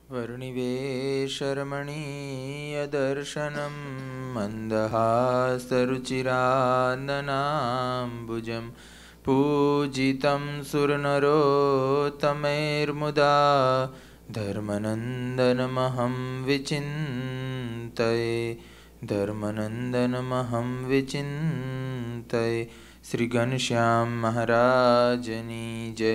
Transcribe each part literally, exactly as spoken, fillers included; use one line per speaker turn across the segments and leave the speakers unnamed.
वर्णिवेशरमणीयदर्शनं मन्दहासरुचिराननाम्बुजं पूजितं सुरनरोत्तमैर्मुदा धर्मनन्दनमहं विचिन्तये धर्मनन्दनमहं विचिन्तये। श्री घनश्याम महाराजनी जय।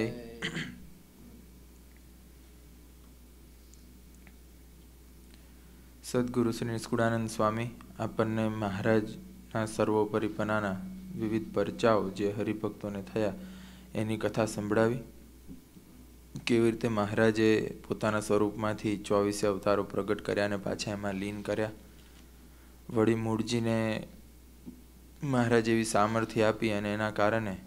સદગુરુ શ્રી નિષ્કુળાનંદ સ્વામી આપણને મહારાજના સર્વોપરીપણાના વિવિધ પરચાઓ જે હરિભક્તોને થયા એની કથા સંભળાવી. કેવી રીતે મહારાજે પોતાના સ્વરૂપમાંથી ચોવીસે અવતારો પ્રગટ કર્યા અને પાછા એમાં લીન કર્યા. વળી મૂળજીને મહારાજ એવી સામર્થ્ય આપી અને એના કારણે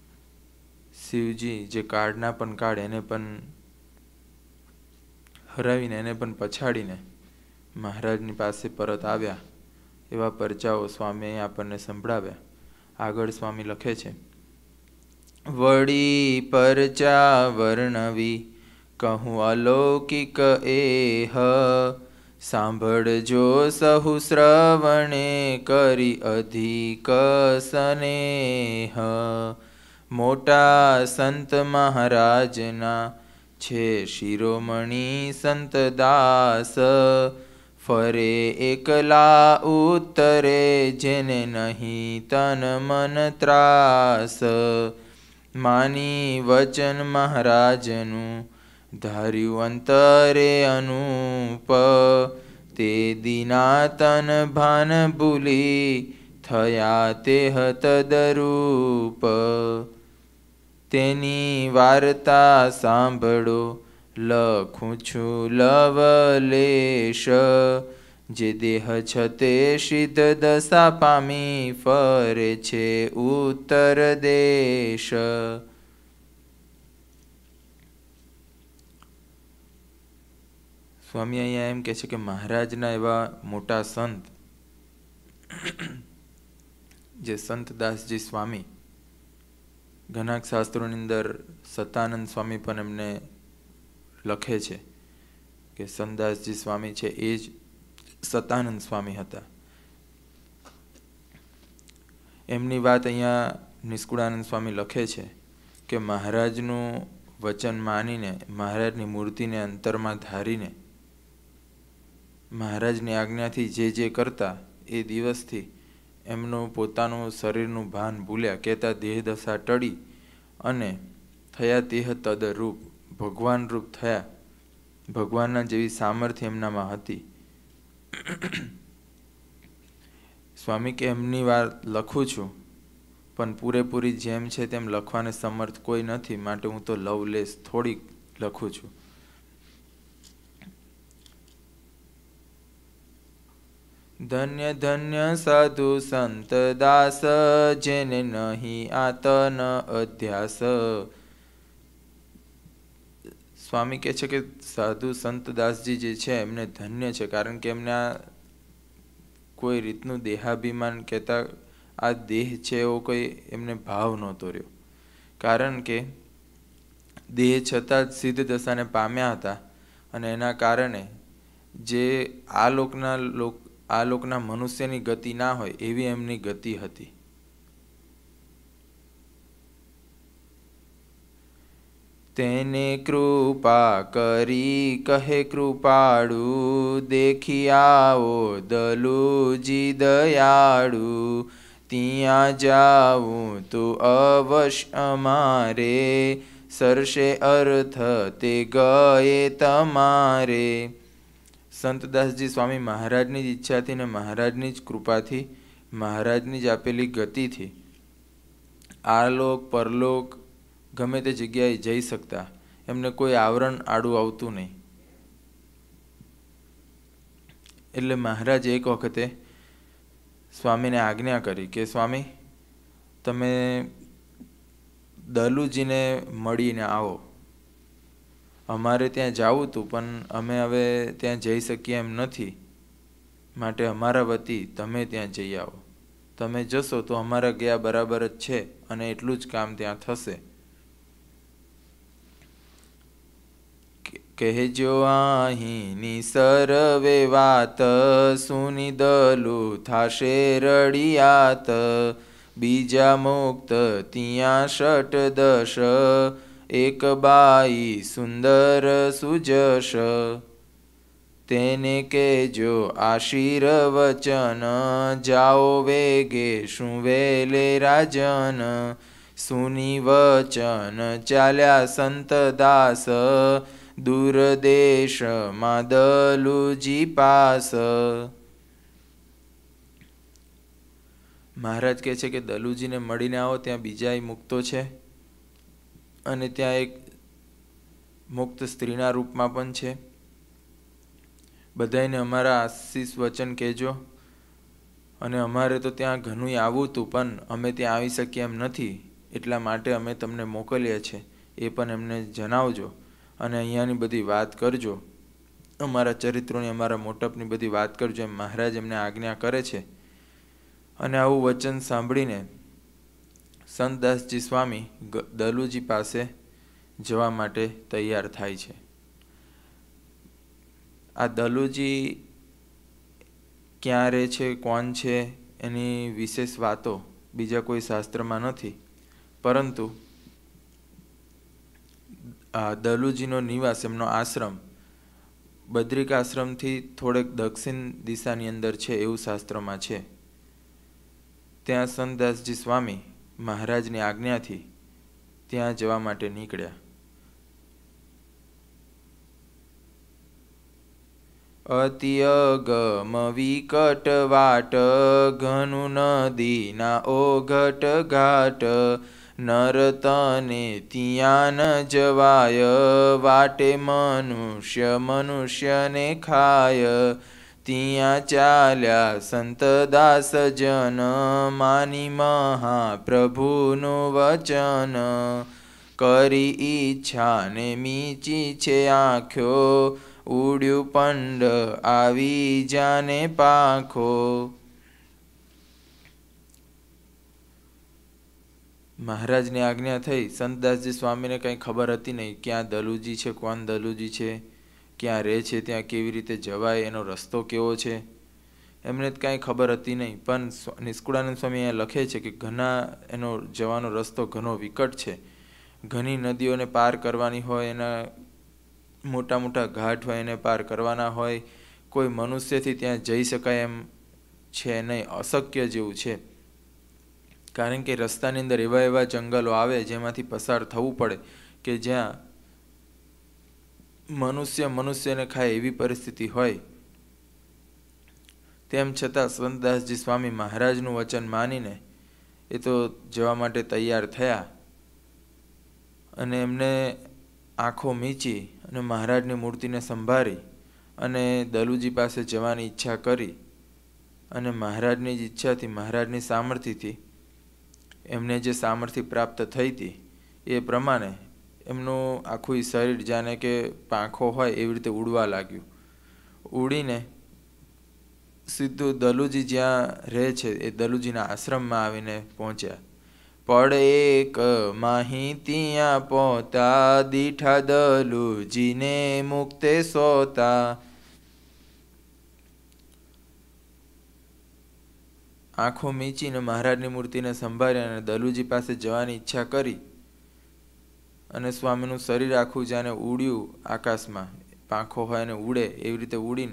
શિવજી જે કાળના પણ કાળ એને પણ હરાવીને એને પણ પછાડીને મહારાજની પાસે પરત આવ્યા એવા પરચાઓ સ્વામીએ આપણને સંભળાવ્યા. આગળ સ્વામી લખે છે, વળી પરચા વર્ણવી કહું અલૌકિક એહ સાંભળજો સહુ શ્રવણે કરી અધિક સ્નેહ. મોટા સંત મહારાજના છે શિરોમણી સંત દાસ ફરે એકલા ઉત્તરે જેને નહીં તન મન ત્રાસ. માની વચન મહારાજનું ધાર્યું અંતરે અનુપ તે દીના તન ભાન ભૂલી થયા તે તદરૂપ. તેની વાર્તા સાંભળો લખું છું લવલેશ જે દેહ છતે સિદ્ધ દશા પામી ફરે છે ઉત્તર દેશ. સ્વામી અહીંયા એમ કહે છે કે મહારાજના એવા મોટા સંત જે સંતદાસજી સ્વામી, ઘણા શાસ્ત્રોની અંદર સતાનંદ સ્વામી પણ એમને લખે છે કે સંતદાસજી સ્વામી છે એ જ સતાનંદ સ્વામી હતા. એમની વાત અહીંયા નિષ્કુળાનંદ સ્વામી લખે છે કે મહારાજનું વચન માનીને મહારાજની મૂર્તિને અંતરમાં ધારીને મહારાજની આજ્ઞાથી જે જે કરતા એ દિવસથી એમનું પોતાનું શરીરનું ભાન ભૂલ્યા, કહેતા દેહ દશા ટળી અને થયા તેહ તદરૂપ ભગવાન રૂપ થયા. ભગવાનના જેવી સામર્થ્ય એમનામાં હતી. સ્વામી કે એમની વાત લખું છું પણ પૂરેપૂરી જેમ છે તેમ લખવાને સમર્થ કોઈ નથી, માટે હું તો લવલેસ થોડીક લખું છું. ધન્ય ધન્ય સાધુ સંત દાસ જેને નહીં આતન અધ્યાસ. સ્વામી કહે છે કે સાધુ સંત દાસજી જે છે એમને ધન્ય છે, કારણ કે એમને આ કોઈ રીતનું દેહાભિમાન કહેતા આ દેહ છે એવો કોઈ એમને ભાવ નહોતો રહ્યો. કારણ કે દેહ છતાં જ સિદ્ધ દશાને પામ્યા હતા અને એના કારણે જે આ લોકના લોક આ લોકના મનુષ્યની ગતિ ના હોય એવી એમની ગતિ હતી. તેને કૃપા કરી કહે કૃપાળુ દેખી આવો દલુજી દયાળુ. ત્યાં જાવું તો અવશ્ય અમારે સરશે અર્થ તે ગયે તમારે. સંતદાસજી સ્વામી મહારાજની જ ઈચ્છાથી ને મહારાજની જ કૃપાથી મહારાજની જ આપેલી ગતિથી આલોક પરલોક ગમે તે જગ્યાએ જઈ શકતા. એમને કોઈ આવરણ આડું આવતું નહીં. એટલે મહારાજ એક વખતે સ્વામીને આજ્ઞા કરી કે સ્વામી તમે દલુજીને મળીને આવો. અમારે ત્યાં જવું હતું પણ અમે હવે ત્યાં જઈ શકીએ એમ નથી, માટે અમારા વતી તમે ત્યાં જઈ આવો. તમે જશો તો અમારા ગયા બરાબર જ છે અને એટલું જ કામ ત્યાં થશે. કહેજો અહીંની સરવે વાત, સુની દલુ થાશે રડિયાત. બીજા મુક્ત ત્યાં ષટ દશ, એક બાઈ સુંદર સુજશ. તેને કેજો આશીર વચન, જાઓ વેગે શું વેલે રાજન. સુની વચન ચાલ્યા સંત દાસ, દૂર દેશમાં દલુજી પાસ. મહારાજ કહે છે કે દલુજીને મળીને આવો, ત્યાં બીજાય મુક્તો છે અને ત્યાં એક મુક્ત સ્ત્રીના રૂપમાં પણ છે. બધાને અમારા આશીષ વચન કહેજો. અને અમારે તો ત્યાં ઘણું આવવું હતું, પણ અમે ત્યાં આવી શકીએ એમ નથી, એટલા માટે અમે તમને મોકલીએ છીએ, એ પણ એમને જણાવજો. અને અહીંયાની બધી વાત કરજો, અમારા ચરિત્રોની, અમારા મોટપની બધી વાત કરજો, એમ મહારાજ એમને આજ્ઞા કરે છે. અને આવું વચન સાંભળીને સંતદાસજી સ્વામી દલુજી પાસે જવા માટે તૈયાર થાય છે. આ દલુજી ક્યાં રહે છે, કોણ છે, એની વિશેષ વાતો બીજા કોઈ શાસ્ત્રમાં નથી, પરંતુ આ દલુજીનો નિવાસ, એમનો આશ્રમ બદ્રિક આશ્રમથી થોડેક દક્ષિણ દિશાની અંદર છે એવું શાસ્ત્રમાં છે. ત્યાં સંતદાસજી સ્વામી મહારાજની આજ્ઞાથી ત્યાં જવા માટે નીકળ્યા. અતિ અગમ વિકટ વાટ, ઘનું નદીના ઓઘટ ઘાટ. નર તને ત્યાં ન જવાય, વાટે મનુષ્ય મનુષ્યને ખાય. ત્યાં ચાલ્યા સંત દાસ જન, માની મહાપ્રભુનું વચન. કરી ઈચ્છા ને મીચી છે આંખ્યો, ઉડ્યું પંડ આવી જાને પાંખો. મહારાજની આજ્ઞા થઈ. સંતદાસજી સ્વામીને કંઈ ખબર હતી નહીં, ક્યાં દલુજી છે, કોણ દલુજી છે, ક્યાં રહે છે, ત્યાં કેવી રીતે જવાય, એનો રસ્તો કેવો છે, એમને કાંઈ ખબર હતી નહીં. પણ નિષ્કુળાનંદ સ્વામી અહીંયા લખે છે કે ઘણા એનો જવાનો રસ્તો ઘણો વિકટ છે, ઘણી નદીઓને પાર કરવાની હોય, એના મોટા મોટા ઘાટ હોય, એને પાર કરવાના હોય. કોઈ મનુષ્યથી ત્યાં જઈ શકાય એમ છે નહીં, અશક્ય જેવું છે. કારણ કે રસ્તાની અંદર એવા એવા જંગલો આવે જેમાંથી પસાર થવું પડે કે જ્યાં મનુષ્ય મનુષ્યને ખાય એવી પરિસ્થિતિ હોય. તેમ છતાં સંતદાસજી સ્વામી મહારાજનું વચન માનીને એ તો જવા માટે તૈયાર થયા. અને એમને આંખો મીચી અને મહારાજની મૂર્તિને સંભાળી અને દલુજી પાસે જવાની ઈચ્છા કરી. અને મહારાજની જ ઈચ્છાથી, મહારાજની સામર્થ્યથી, એમને જે સામર્થ્ય પ્રાપ્ત થઈ હતી એ પ્રમાણે એમનું આખું શરીર જાણે કે પાંખો હોય એવી રીતે ઉડવા લાગ્યું. ઉડીને સીધું દલુજી જ્યાં રહે છે એ દલુજીના આશ્રમમાં આવીને પહોંચ્યા. પડ એક માહી ત્યાં પહોંતા, દીઠા દલુજીને મુક્તે સોતા. આંખો મીચીને મહારાજની મૂર્તિને સંભાળી અને દલુજી પાસે જવાની ઈચ્છા કરી. અને સ્વામીનું શરીર આખું જાણે ઉડ્યું આકાશમાં, પાંખો હોય અને ઉડે એવી રીતે ઉડીને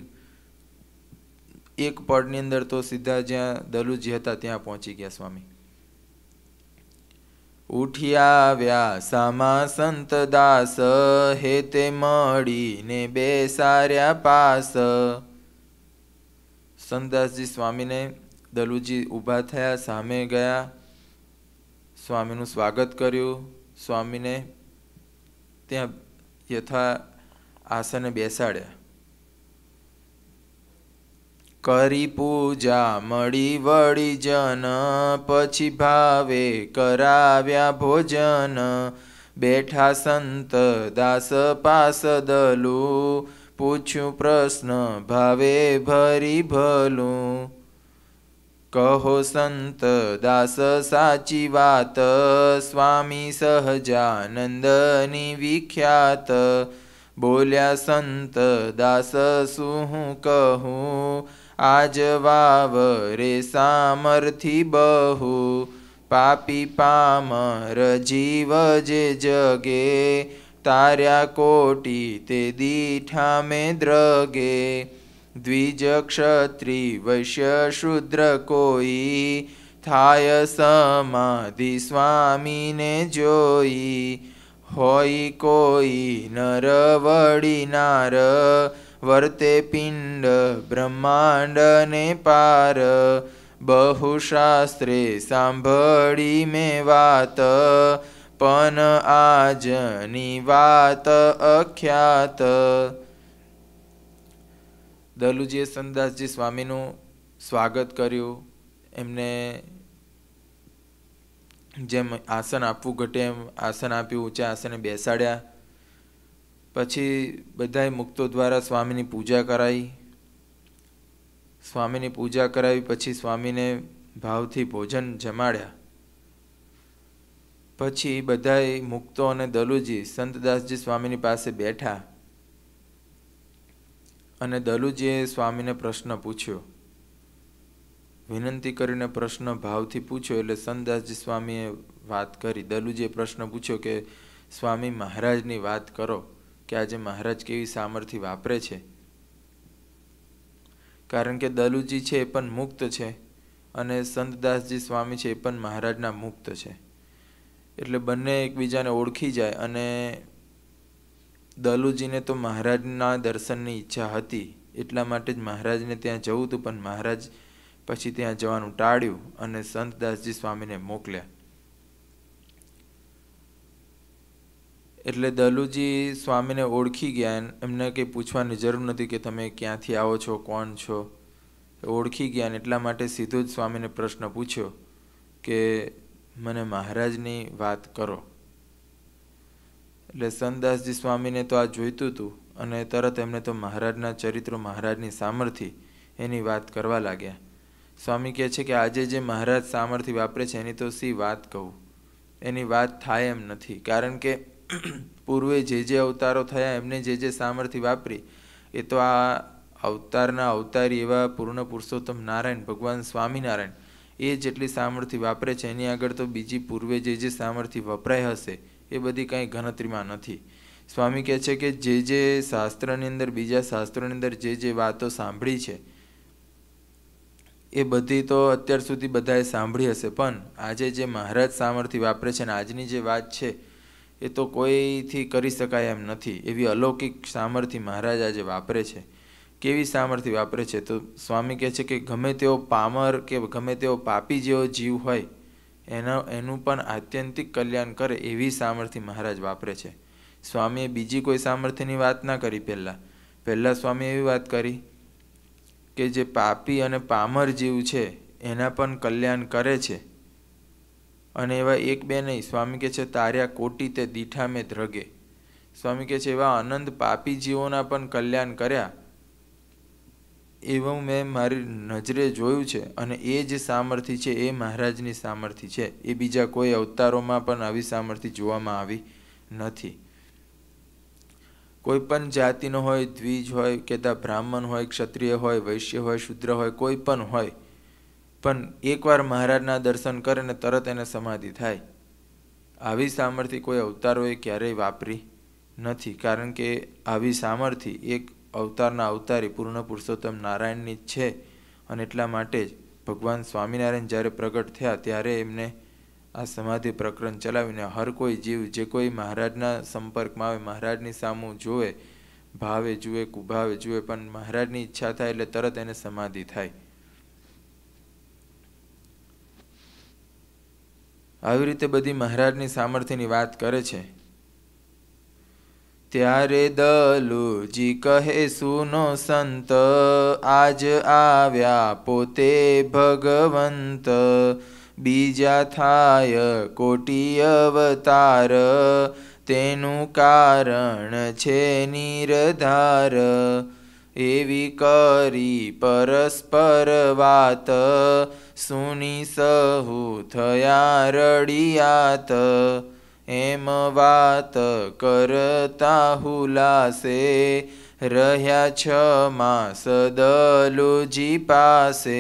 એક પળની અંદર તો સીધા જ્યાં દલુજી હતા ત્યાં પહોંચી ગયા સ્વામી. ઉઠી આવ્યા સામા સંત દાસ, હેતે મળીને બેસાર્યા પાસ. સંતદાસજી સ્વામીને દલુજી ઊભા થયા, સામે ગયા, સ્વામીનું સ્વાગત કર્યું. સ્વામીને ત્યાં યથા આસને બેસાડ્યા. કરી પૂજા મળી વળી જન, પછી ભાવે કરાવ્યા ભોજન. બેઠા સંત દાસ પાસ દલુ, પૂછ્યું પ્રશ્ન ભાવે ભરી ભલું. કહો સંત દાસ સાચી વાત, સ્વામી સહજાનંદની વિખ્યાત. बोल्या संत दास सुहूँ कहूँ, आज वावरे सामर्थी बहु। पापी पामर जीव जे जगे, तार्या कोटि ते दीठा में द्रगे। द्विज क्षत्रि वैश्य शूद्र कोई, थाय समाधि स्वामी ने जोई। होई कोई नर वड़ी नार, वर्ते पिंड ब्रह्मांड ने पार। बहुशास्त्रे सांभળી में वात, पण આજની વાત અખ્યાત। દલુજીએ સંતદાસજી સ્વામીનું સ્વાગત કર્યું. એમને જેમ આસન આપવું ઘટે એમ આસન આપ્યું, ઊંચા આસને બેસાડ્યા. પછી બધાય મુક્તો દ્વારા સ્વામીની પૂજા કરાઈ. સ્વામીની પૂજા કરાવી પછી સ્વામીને ભાવથી ભોજન જમાડ્યા. પછી બધાય મુક્તો અને દલુજી સંતદાસજી સ્વામીની પાસે બેઠા અને દલુજીએ સ્વામીને પ્રશ્ન પૂછ્યો. વિનંતી કરીને પ્રશ્ન ભાવથી પૂછ્યો એટલે સંતદાસજી સ્વામીએ વાત કરી. દલુજીએ પ્રશ્ન પૂછ્યો કે સ્વામી મહારાજની વાત કરો કે આજે મહારાજ કેવી સામર્થ્ય વાપરે છે. કારણ કે દલુજી છે એ પણ મુક્ત છે અને સંતદાસજી સ્વામી છે એ પણ મહારાજના મુક્ત છે. એટલે બંને એકબીજાને ઓળખી જાય. અને દલુજીને તો મહારાજના દર્શનની ઈચ્છા હતી, એટલા માટે જ મહારાજને ત્યાં જવું હતું, પણ મહારાજ પછી ત્યાં જવાનું ટાળ્યું અને સંતદાસજી સ્વામીને મોકલ્યા. એટલે દલુજી સ્વામીને ઓળખી ગયા. એમને કંઈ પૂછવાની જરૂર નથી કે તમે ક્યાંથી આવો છો, કોણ છો. ઓળખી ગયા ને એટલા માટે સીધો જ સ્વામીને પ્રશ્ન પૂછ્યો કે મને મહારાજની વાત કરો. એટલે સંતદાસજી સ્વામીને તો આ જોઈતું હતું અને તરત એમને તો મહારાજના ચરિત્રો, મહારાજની સામર્થ્ય એની વાત કરવા લાગ્યા. સ્વામી કહે છે કે આજે જે મહારાજ સામર્થ્ય વાપરે છે એની તો સી વાત કહું, એની વાત થાય એમ નથી. કારણ કે પૂર્વે જે જે અવતારો થયા એમને જે જે સામર્થ્ય વાપરી એ તો આ અવતારના અવતારી એવા પૂર્ણ પુરુષોત્તમ નારાયણ ભગવાન સ્વામિનારાયણ એ જેટલી સામર્થ્ય વાપરે છે એની આગળ તો બીજી પૂર્વે જે જે સામર્થ્ય વપરાય હશે એ બધી કંઈ ગણતરીમાં નથી. સ્વામી કહે છે કે જે જે શાસ્ત્રની અંદર, બીજા શાસ્ત્રોની અંદર જે જે વાતો સાંભળી છે એ બધી તો અત્યાર સુધી બધાએ સાંભળી હશે, પણ આજે જે મહારાજ સામર્થ્ય વાપરે છે ને આજની જે વાત છે એ તો કોઈથી કરી શકાય એમ નથી. એવી અલૌકિક સામર્થ્ય મહારાજ આજે વાપરે છે. કેવી સામર્થ્ય વાપરે છે તો સ્વામી કહે છે કે ગમે તેવો પામર કે ગમે તેવો પાપી જેવો જીવ હોય એના એનું પણ આત્યંતિક કલ્યાણ કરે એવી સામર્થ્ય મહારાજ વાપરે છે. સ્વામીએ બીજી કોઈ સામર્થ્યની વાત ના કરી. પહેલાં પહેલાં સ્વામીએ એવી વાત કરી કે જે પાપી અને પામર જીવ છે એના પણ કલ્યાણ કરે છે. અને એવા એક બે નહીં, સ્વામી કહે છે તાર્યા કોટી તે દીઠા મેં ધ્રગે. સ્વામી કહે છે એવા અનંત પાપી જીવોના પણ કલ્યાણ કર્યા એવું મેં મારી નજરે જોયું છે. અને એ જે સામર્થ્ય છે એ મહારાજની સામર્થ્ય છે. એ બીજા કોઈ અવતારોમાં પણ આવી સામર્થ્ય જોવામાં આવી નથી. કોઈ પણ જાતિનો હોય, દ્વિજ હોય, કેતા બ્રાહ્મણ હોય, ક્ષત્રિય હોય, વૈશ્ય હોય, શૂદ્ર હોય, કોઈ પણ હોય, પણ એકવાર મહારાજના દર્શન કરે ને તરત એને સમાધિ થાય. આવી સામર્થ્ય કોઈ અવતારોએ ક્યારેય વાપરી નથી. કારણ કે આવી સામર્થ્ય એક અવતારના અવતારી પૂર્ણ પુરુષોત્તમ નારાયણની જ છે. અને એટલા માટે જ ભગવાન સ્વામિનારાયણ જ્યારે પ્રગટ થયા ત્યારે એમને આ સમાધિ પ્રકરણ ચલાવીને હર કોઈ જીવ જે કોઈ મહારાજના સંપર્કમાં આવે, મહારાજની સામું જોવે, ભાવે જુએ, કુભાવે જુએ, પણ મહારાજની ઈચ્છા થાય એટલે તરત એને સમાધિ થાય. આવી રીતે બધી મહારાજની સામર્થ્યની વાત કરે છે. ત્યારે દલુજી કહે સુનો સંત, આજ આવ્યા પોતે ભગવંત. બીજા થાય કોટી અવતાર, તેનું કારણ છે નિરધાર. એવી કરી પરસ્પર વાત, સુની સહુ થયા રડિયાત. એમ વાત કરતા હુલાસે રહ્યા છ માસ દલુજી પાસે.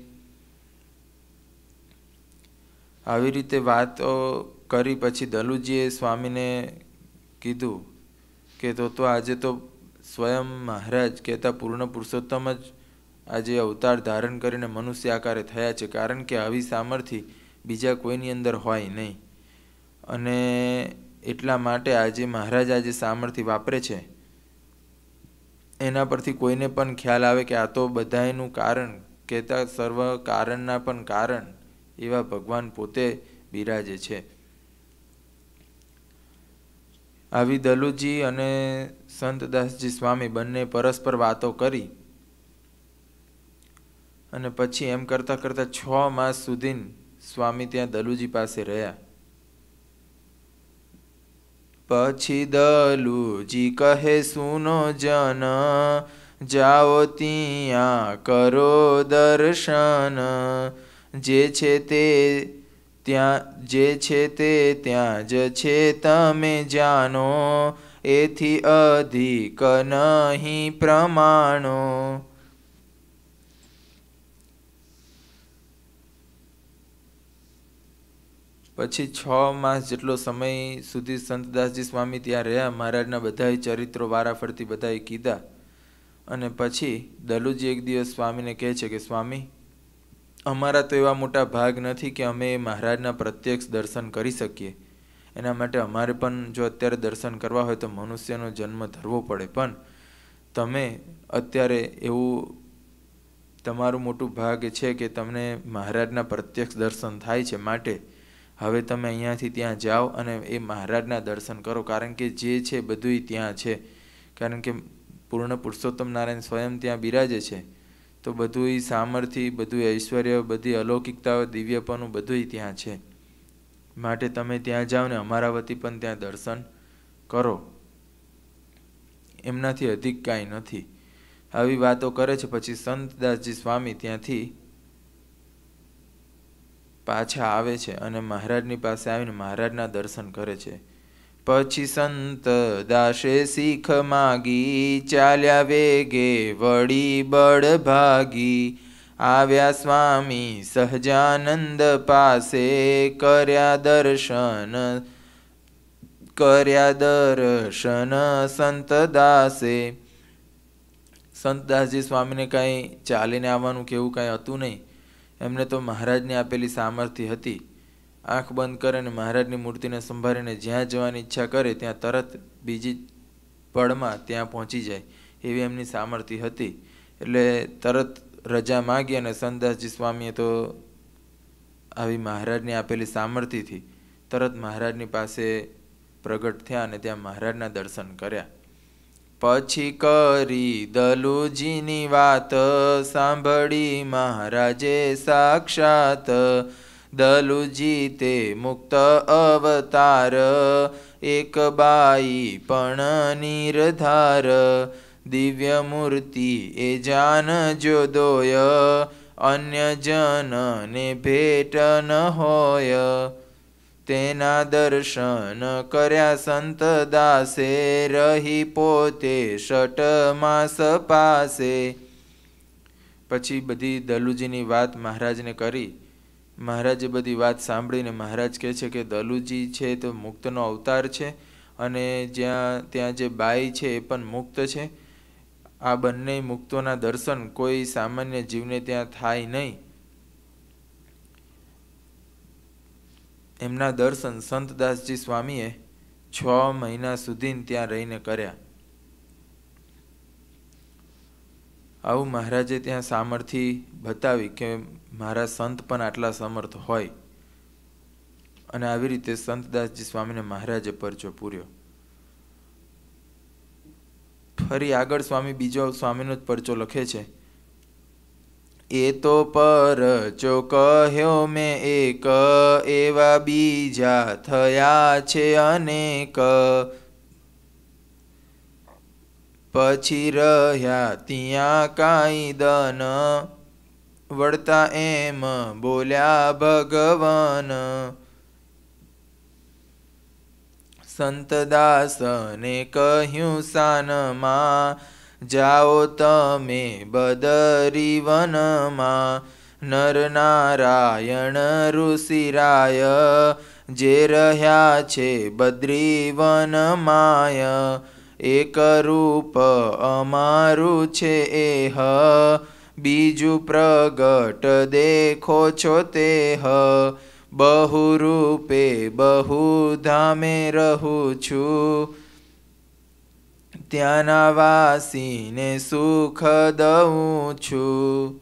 આવી રીતે વાતો કરી પછી દલુજીએ સ્વામીને કીધું કે તો તો આજે તો સ્વયં મહારાજ કહેતા પૂર્ણ પુરુષોત્તમ જ આજે અવતાર ધારણ કરીને મનુષ્ય આકારે થયા છે, કારણ કે આવી સામર્થ્ય બીજા કોઈની અંદર હોય નહીં. અને એટલા માટે આજે મહારાજ આજે સામર્થ્ય વાપરે છે એના પરથી કોઈને પણ ખ્યાલ આવે કે આ તો બધાયનું કારણ કહેતા સર્વ કારણના પણ કારણ એવા ભગવાન પોતે બિરાજે છે. આવી દલુજી અને સંતદાસજી સ્વામી બંને પરસ્પર વાતો કરી અને પછી એમ કરતાં કરતાં છ માસ સુધી સ્વામી ત્યાં દલુજી પાસે રહ્યા. પછી દલુજી કહે સુનો જન, જાઓ ત્યાં કરો દર્શન, જે છે તે ત્યાં જે છે તે ત્યાં જ છે તમે જાણો, એથી અધિક નહીં પ્રમાણો. પછી છ માસ જેટલો સમય સુધી સંતદાસજી સ્વામી ત્યાં રહ્યા. મહારાજના બધાય ચરિત્રો વારાફરતી બધાએ કીધા અને પછી દલુજી એક દિવસ સ્વામીને કહે છે કે સ્વામી, અમારા તો એવા મોટા ભાગ નથી કે અમે મહારાજના પ્રત્યક્ષ દર્શન કરી શકીએ. એના માટે અમારે પણ જો અત્યારે દર્શન કરવા હોય તો મનુષ્યનો જન્મ ધરવો પડે, પણ તમે અત્યારે એવું તમારું મોટું ભાગ છે કે તમને મહારાજના પ્રત્યક્ષ દર્શન થાય છે, માટે હવે તમે અહીંયાથી ત્યાં જાઓ અને એ મહારાજના દર્શન કરો, કારણ કે જે છે બધુંય ત્યાં છે. કારણ કે પૂર્ણ પુરુષોત્તમ નારાયણ સ્વયં ત્યાં બિરાજે છે, તો બધુંય સામર્થ્ય, બધું ઐશ્વર્ય, બધી અલૌકિકતાઓ, દિવ્યપણું બધુંય ત્યાં છે. માટે તમે ત્યાં જાઓ ને અમારા વતી પણ ત્યાં દર્શન કરો, એમનાથી અધિક કાંઈ નથી. આવી વાતો કરે છે. પછી સંતદાસજી સ્વામી ત્યાંથી પાછા આવે છે અને મહારાજની પાસે આવીને મહારાજના દર્શન કરે છે. પછી સંત દાસે શીખ માગી, ચાલ્યા વેગે વળી બળ ભાગી, આવ્યા સ્વામી સહજાનંદ પાસે, કર્યા દર્શન કર્યા દર્શન સંત દાસે. સંતદાસજી સ્વામીને કાંઈ ચાલીને આવવાનું કે એવું કાંઈ હતું નહીં. એમને તો મહારાજની આપેલી સામર્થ્ય હતી. આંખ બંધ કરે અને મહારાજની મૂર્તિને સંભાળીને જ્યાં જવાની ઈચ્છા કરે ત્યાં તરત બીજી પળમાં ત્યાં પહોંચી જાય એવી એમની સામર્થ્ય હતી. એટલે તરત રજા માગી અને સંતદાસજી સ્વામીએ તો આવી મહારાજની આપેલી સામર્થ્યથી તરત મહારાજની પાસે પ્રગટ થયા અને ત્યાં મહારાજના દર્શન કર્યા. પછી કરી દલુજીની વાત, સાંભળી મહારાજે સાક્ષાત, દલુજી તે મુક્ત અવતાર, એક બાઈ પણ નિર્ધાર, દિવ્ય મૂર્તિ એ જાનજો દોય, અન્ય જનને ભેટ ન હોય. તેના દર્શન કર્યા સંત દાસે, રહી પોતે ષટ માસ પાસે. પછી બધી દલુજીની વાત મહારાજને કરી. મહારાજે બધી વાત સાંભળીને મહારાજ કહે છે કે દલુજી છે તો મુક્તનો અવતાર છે અને જ્યાં ત્યાં જે બાઈ છે એ પણ મુક્ત છે. આ બંને મુક્તોના દર્શન કોઈ સામાન્ય જીવને ત્યાં થાય નહીં. એમના દર્શન સંતદાસજી સ્વામીએ છ મહિના સુધી ત્યાં રહીને કર્યા. આવું મહારાજે ત્યાં સામર્થ્ય બતાવી કે મારા સંત પણ આટલા સમર્થ હોય. અને આવી રીતે સંતદાસજી સ્વામીને મહારાજે પરચો પૂર્યો. ફરી આગળ સ્વામી બીજો સ્વામીનો જ પરચો લખે છે. એ તો પરચો કહ્યો મેં એક, એવા બીજા થયા છે અનેક, પછી રહ્યા ત્યાં કાંઈ દન, વળતા એમ બોલ્યા ભગવાન. સંતદાસને કહ્યું સાનમાં, જાઓ તમે બદરી વનમાં. નરનારાયણ ઋષિરાય જે રહ્યા છે બદ્રી વનમાય. એક રૂપ અમારું છે એહ, બીજું પ્રગટ દેખો છો તેહ. બહુ રૂપે બહુ ધામે રહું છું, ત્યાંના વાસીને સુખ દઉં છું.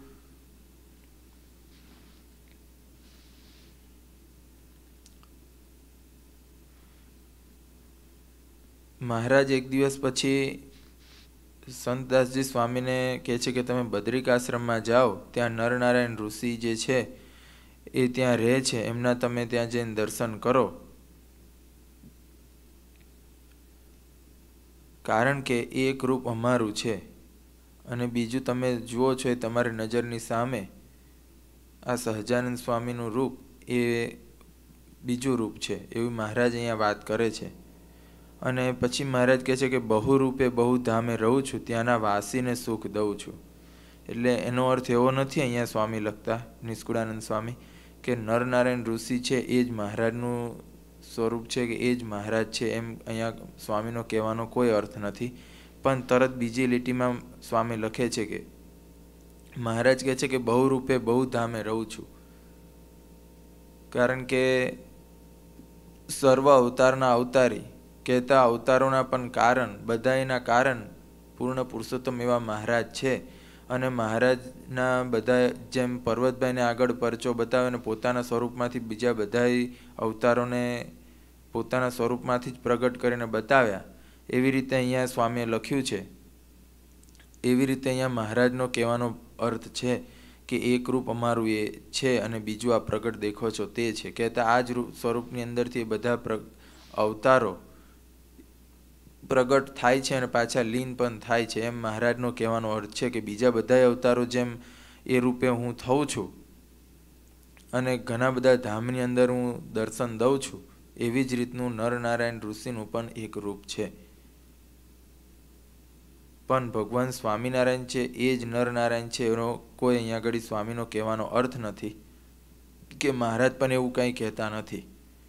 મહારાજ એક દિવસ પછી સંતદાસજી સ્વામીને કહે છે કે તમે બદ્રિકાશ્રમમાં જાઓ, ત્યાં નરનારાયણ ઋષિ જે છે એ ત્યાં રહે છે, એમના તમે ત્યાં જઈને દર્શન કરો. કારણ કે એ એક રૂપ અમારું છે અને બીજું તમે જુઓ છો એ તમારી નજરની સામે આ સહજાનંદ સ્વામીનું રૂપ એ બીજું રૂપ છે, એવું મહારાજ અહીંયા વાત કરે છે. અને પછી મહારાજ કહે છે કે બહુ રૂપે બહુ ધામે રહું છું, ત્યાંના વાસીને સુખ દઉં છું. એટલે એનો અર્થ એવો નથી અહીંયા સ્વામી લખતા નિષ્કુળાનંદ સ્વામી કે નરનારાયણ ઋષિ છે એ જ મહારાજનું સ્વરૂપ છે કે એ જ મહારાજ છે, એમ અહીંયા સ્વામીનો કહેવાનો કોઈ અર્થ નથી. પણ તરત બીજી લીટીમાં સ્વામી લખે છે કે મહારાજ કહે છે કે બહુ રૂપે બહુ ધામે રહું છું. કારણ કે સર્વ અવતારના અવતારી કહેતા અવતારોના પણ કારણ, બધાયના કારણ પૂર્ણ પુરુષોત્તમ એવા મહારાજ છે. અને મહારાજના બધા જેમ પર્વતભાઈને આગળ પરચો બતાવે અને પોતાના સ્વરૂપમાંથી બીજા બધા અવતારોને પોતાના સ્વરૂપમાંથી જ પ્રગટ કરીને બતાવ્યા, એવી રીતે અહીંયા સ્વામીએ લખ્યું છે. એવી રીતે અહીંયા મહારાજનો કહેવાનો અર્થ છે કે એક રૂપ અમારું એ છે અને બીજું આ પ્રગટ દેખો છો તે છે. કહેતા આ જ રૂપ સ્વરૂપની અંદરથી બધા પ્ર અવતારો પ્રગટ થાય છે અને પાછા લીન પણ થાય છે, એમ મહારાજનો કહેવાનો અર્થ છે કે બીજા બધા અવતારો જેમ એ રૂપે હું થઉં છું અને ઘણા બધા ધામની અંદર હું દર્શન દઉં છું, એવી જ રીતનું નરનારાયણ ઋષિનું પણ એક રૂપ છે. પણ ભગવાન સ્વામિનારાયણ છે એ જ નરનારાયણ છે એનો કોઈ અહીંયા આગળ સ્વામીનો કહેવાનો અર્થ નથી કે મહારાજ પણ એવું કંઈ કહેતા નથી.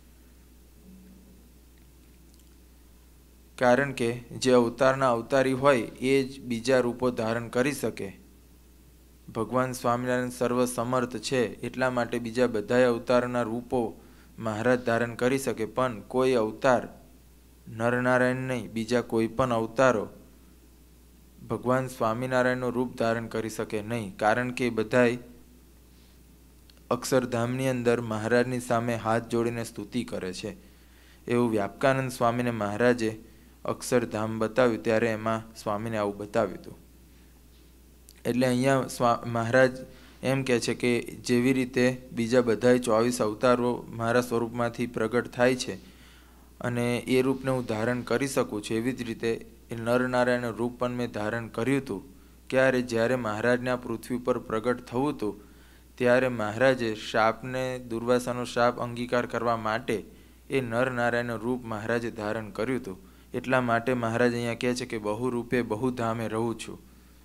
કારણ કે જે અવતારના અવતારી હોય એ જ બીજા રૂપો ધારણ કરી શકે. ભગવાન સ્વામિનારાયણ સર્વ સમર્થ છે એટલા માટે બીજા બધા અવતારના રૂપો મહારાજ ધારણ કરી શકે, પણ કોઈ અવતાર નરનારાયણ નહીં બીજા કોઈ પણ અવતારો ભગવાન સ્વામિનારાયણનું રૂપ ધારણ કરી શકે નહીં. કારણ કે બધાય અક્ષરધામની અંદર મહારાજની સામે હાથ જોડીને સ્તુતિ કરે છે. એવું વ્યાપકાનંદ સ્વામીને મહારાજે અક્ષરધામ બતાવ્યું ત્યારે એમાં સ્વામીને આવું બતાવ્યું હતું. એટલે અહીંયા સ્વા મહારાજ એમ કહે છે કે જેવી રીતે બીજા બધા ચોવીસ અવતારો મારા સ્વરૂપમાંથી પ્રગટ થાય છે અને એ રૂપને હું ધારણ કરી શકું છું, એવી જ રીતે એ નરનારાયણ રૂપ પણ મેં ધારણ કર્યું હતું. ક્યારે? જ્યારે મહારાજને આ પૃથ્વી પર પ્રગટ થવું હતું ત્યારે મહારાજે શાપને દુર્વાસાનો શાપ અંગીકાર કરવા માટે એ નરનારાયણનું રૂપ મહારાજે ધારણ કર્યું હતું. એટલા માટે મહારાજ અહીંયા કહે છે કે બહુ રૂપે બહુ ધામે રહું છું.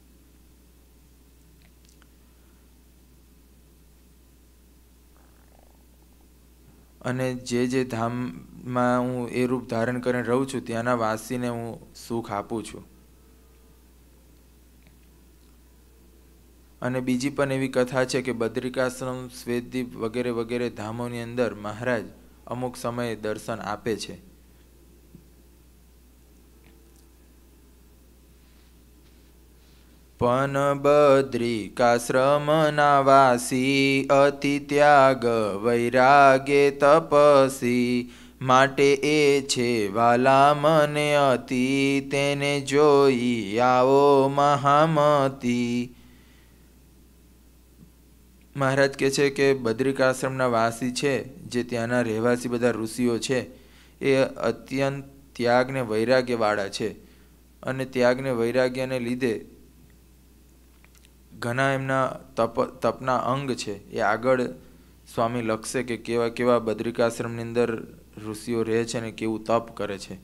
અને જે જે ધામમાં હું એ રૂપ ધારણ કરીને રહું છું ત્યાંના વાસીને હું સુખ આપું છું. અને બીજી પણ એવી કથા છે કે બદ્રિકાશ્રમ, શ્વેતદીપ વગેરે વગેરે ધામોની અંદર મહારાજ અમુક સમયે દર્શન આપે છે. પણ બદ્રિકાશ્રમના વાસી અતિ ત્યાગ વૈરાગ્ય તપસી, માટે એ છે વાલા મને અતિ, તેને જોઈ આવો મહામતી. મહારાજ કહે છે કે બદ્રિકાશ્રમના વાસી છે જે ત્યાંના રહેવાસી બધા ઋષિઓ છે એ અત્યંત ત્યાગને વૈરાગ્યવાળા છે અને ત્યાગને વૈરાગ્યને લીધે ઘણા એમના તપ તપના અંગ છે એ આગળ સ્વામી લખશે કે કેવા કેવા બદ્રિકાશ્રમની અંદર ઋષિઓ રહે છે ને કેવું તપ કરે છે.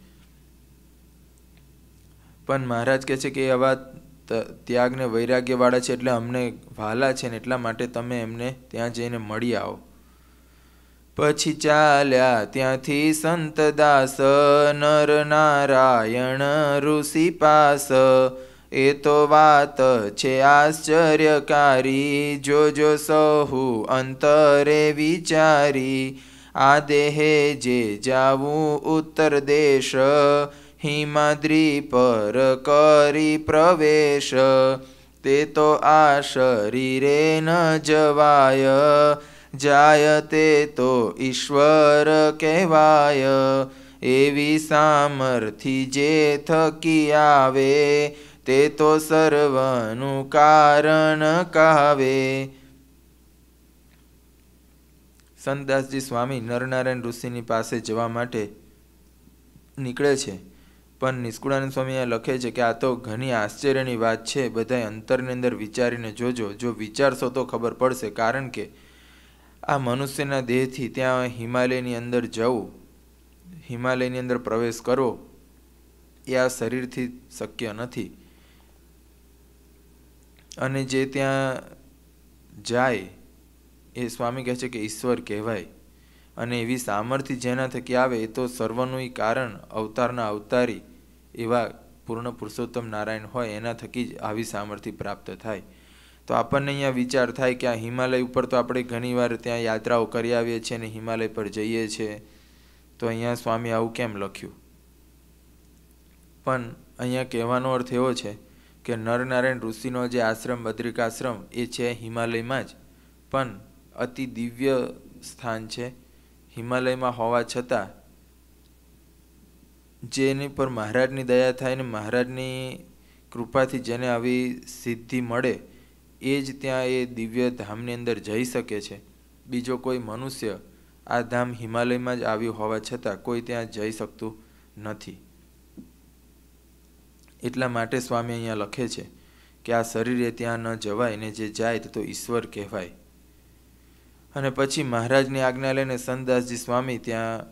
પણ મહારાજ કહે છે કે આવા ત્યાગ ને વૈરાગ્ય વાળા છે એટલે અમને વહાલા છે ને એટલા માટે તમે એમને ત્યાં જઈને મળી આવો. પછી ચાલ્યા ત્યાંથી સંતદાસ નર નારાયણ ઋષિ પાસ. એ તો વાત છે આશ્ચર્યકારી, જોજો સહુ અંતરે વિચારી. આ દેહે જે જાવું ઉત્તર દેશ, હિમાદ્રી પર કરી પ્રવેશ. તે તો આ શરીરે ન જવાય, જાય તે તો ઈશ્વર કહેવાય. એવી સામર્થિ જે થકી આવે, તે તો સર્વનું કારણ કહાવે. સંતદાસજી સ્વામી નરનારાયણ ઋષિની પાસે જવા માટે નીકળે છે. પણ નિષ્કુળાનંદ સ્વામી અહીંયા લખે છે કે આ તો ઘણી આશ્ચર્યની વાત છે. બધાય અંતરની અંદર વિચારીને જોજો. જો વિચારશો તો ખબર પડશે. કારણ કે આ મનુષ્યના દેહથી ત્યાં હિમાલયની અંદર જવું, હિમાલયની અંદર પ્રવેશ કરવો એ આ શરીરથી શક્ય નથી. અને જે ત્યાં જાય એ સ્વામી કહે છે કે ઈશ્વર કહેવાય. અને એવી સામર્થ્ય જેના થકી આવે એ તો સર્વનું કારણ અવતારના અવતારી એવા પૂર્ણ પુરુષોત્તમ નારાયણ હોય, એના થકી જ આવી સામર્થ્ય પ્રાપ્ત થાય. તો આપણને અહીંયા વિચાર થાય કે આ હિમાલય ઉપર તો આપણે ઘણીવાર ત્યાં યાત્રાઓ કરી આવીએ છીએ અને હિમાલય પર જઈએ છીએ, તો અહીંયા સ્વામી આવું કેમ લખ્યું? પણ અહીંયા કહેવાનો અર્થ એવો છે કે નરનારાયણ ઋષિનો જે આશ્રમ બદ્રિકાશ્રમ એ છે હિમાલયમાં જ, પણ અતિ દિવ્ય સ્થાન છે. હિમાલયમાં હોવા છતાં જેની પર મહારાજની દયા થાય ને મહારાજની કૃપાથી જેને આવી સિદ્ધિ મળે એ જ ત્યાં એ દિવ્ય ધામની અંદર જઈ શકે છે. બીજો કોઈ મનુષ્ય આ ધામ હિમાલયમાં જ આવ્યું હોવા છતાં કોઈ ત્યાં જઈ શકતું નથી. એટલા માટે સ્વામી અહીંયા લખે છે કે આ શરીરે ત્યાં ન જવાય ને જે જાય તો ઈશ્વર કહેવાય. અને પછી મહારાજની આજ્ઞા લઈને સંતદાસજી સ્વામી ત્યાં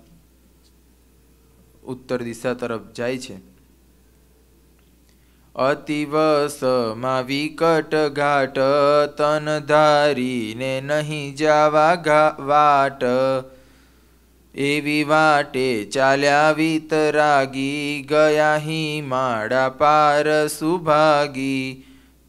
ઉત્તર દિશા તરફ જાય છે. અતિવસમાં વિકટ ઘાટ, તન ધારીને નહીં જાવા વાટ. એવી વાટે ચાલ્યા વિતરાગી, ગયા હિમાળા પાર સુભાગી.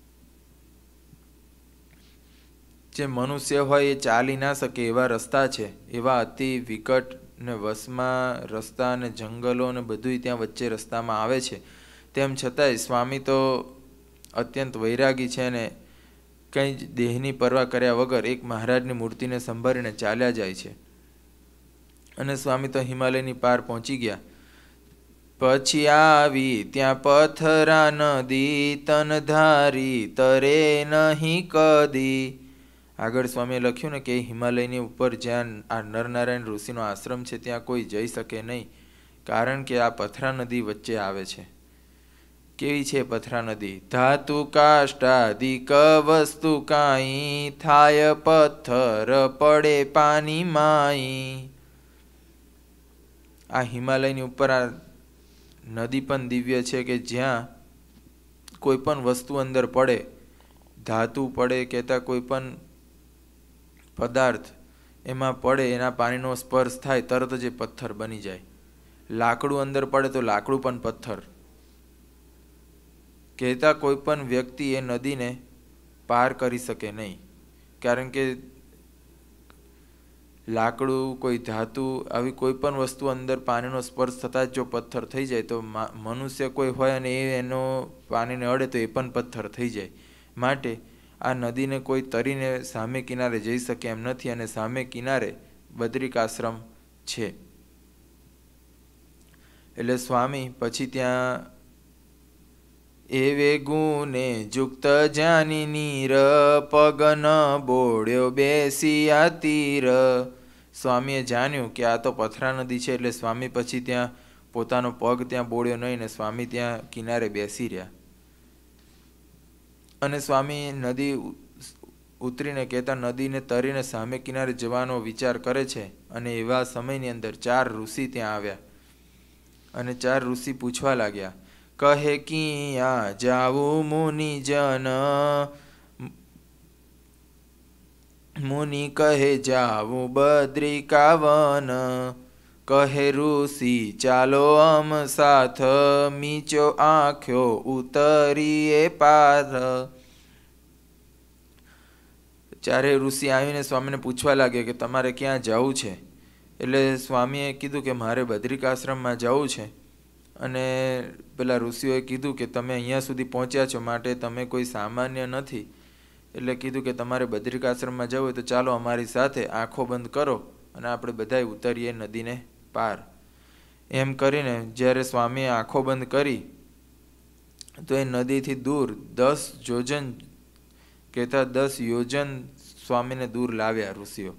જે મનુષ્ય હોય એ ચાલી ના શકે એવા રસ્તા છે, એવા અતિ વિકટ ને વસમાં રસ્તા ને જંગલો ને બધું ત્યાં વચ્ચે રસ્તામાં આવે છે. તેમ છતાંય સ્વામી તો અત્યંત વૈરાગી છે ને કંઈ જ દેહની પરવા કર્યા વગર એક મહારાજની મૂર્તિને સંભાળીને ચાલ્યા જાય છે. અને સ્વામી તો હિમાલયની પાર પહોંચી ગયા. પછી આવી ત્યાં પથરા નદી, તન ધારી તરે નહીં કદી. આગળ સ્વામીએ લખ્યું ને કે હિમાલયની ઉપર જ્યાં આ નરનારાયણ ઋષિનો આશ્રમ છે ત્યાં કોઈ જઈ શકે નહીં, કારણ કે આ પથરા નદી વચ્ચે આવે છે. કેવી છે પથરા નદી? ધાતુ કાષ્ટાદિક વસ્તુ કાંઈ, થાય પથ્થર પડે પાણી માઈ. આ હિમાલયની ઉપર આ નદી પણ દિવ્ય છે કે જ્યાં કોઈ પણ વસ્તુ અંદર પડે, ધાતુ પડે કહેતા કોઈ પણ પદાર્થ એમાં પડે, એના પાણીનો સ્પર્શ થાય તરત જ એ પથ્થર બની જાય. લાકડું અંદર પડે તો લાકડું પણ પથ્થર. કહેતા કોઈ પણ વ્યક્તિ એ નદીને પાર કરી શકે નહીં, કારણ કે લાકડું, કોઈ ધાતુ, આવી કોઈ પણ વસ્તુ અંદર પાણીનો સ્પર્શ થતાં જ જો પથ્થર થઈ જાય તો મનુષ્ય કોઈ હોય અને એ એનો પાણીને અડે તો એ પણ પથ્થર થઈ જાય. માટે આ નદીને કોઈ તરીને સામે કિનારે જઈ શકે એમ નથી, અને સામે કિનારે બદ્રિકાશ્રમ છે. એટલે સ્વામી પછી ત્યાં એવે ગુને જુક્ત જાની નીર, પગ ન બોળ્યો બેસી તીર. સ્વામીએ જાણ્યું કે આ તો પથરા નદી છે, એટલે સ્વામી પછી ત્યાં પોતાનો પગ ત્યાં બોળ્યો નહીં ને સ્વામી ત્યાં કિનારે બેસી રહ્યા. અને સ્વામી નદી ઉતરીને કહેતા નદીને તરીને સામે કિનારે જવાનો વિચાર કરે છે. અને એવા સમયની અંદર ચાર ઋષિ ત્યાં આવ્યા અને ચાર ઋષિ પૂછવા લાગ્યા, કહે કિયા જાવું મુનિજન, મુનિ કહે જાવું બદ્રિકાવન, કહે ઋષિ ચાલો અમ સાથ, મીચો આંખ્યો ઉતરીએ પાર. ચારે ઋષિ આવીને સ્વામીને પૂછવા લાગ્યા કે તમારે ક્યાં જવું છે? એટલે સ્વામીએ કીધું કે મારે બદ્રિકાશ્રમમાં જવું છે. અને પેલા ઋષિઓએ કીધું કે તમે અહીંયા સુધી પહોંચ્યા છો માટે તમે કોઈ સામાન્ય નથી. એટલે કીધું કે તમારે બદ્રિકાશ્રમમાં જવું હોય તો ચાલો અમારી સાથે, આંખો બંધ કરો અને આપણે બધાય ઉતરીએ નદીને પાર. એમ કરીને જ્યારે સ્વામીએ આંખો બંધ કરી તો એ નદીથી દૂર દસ યોજન કહેતા દસ યોજન સ્વામીને દૂર લાવ્યા ઋષિઓ.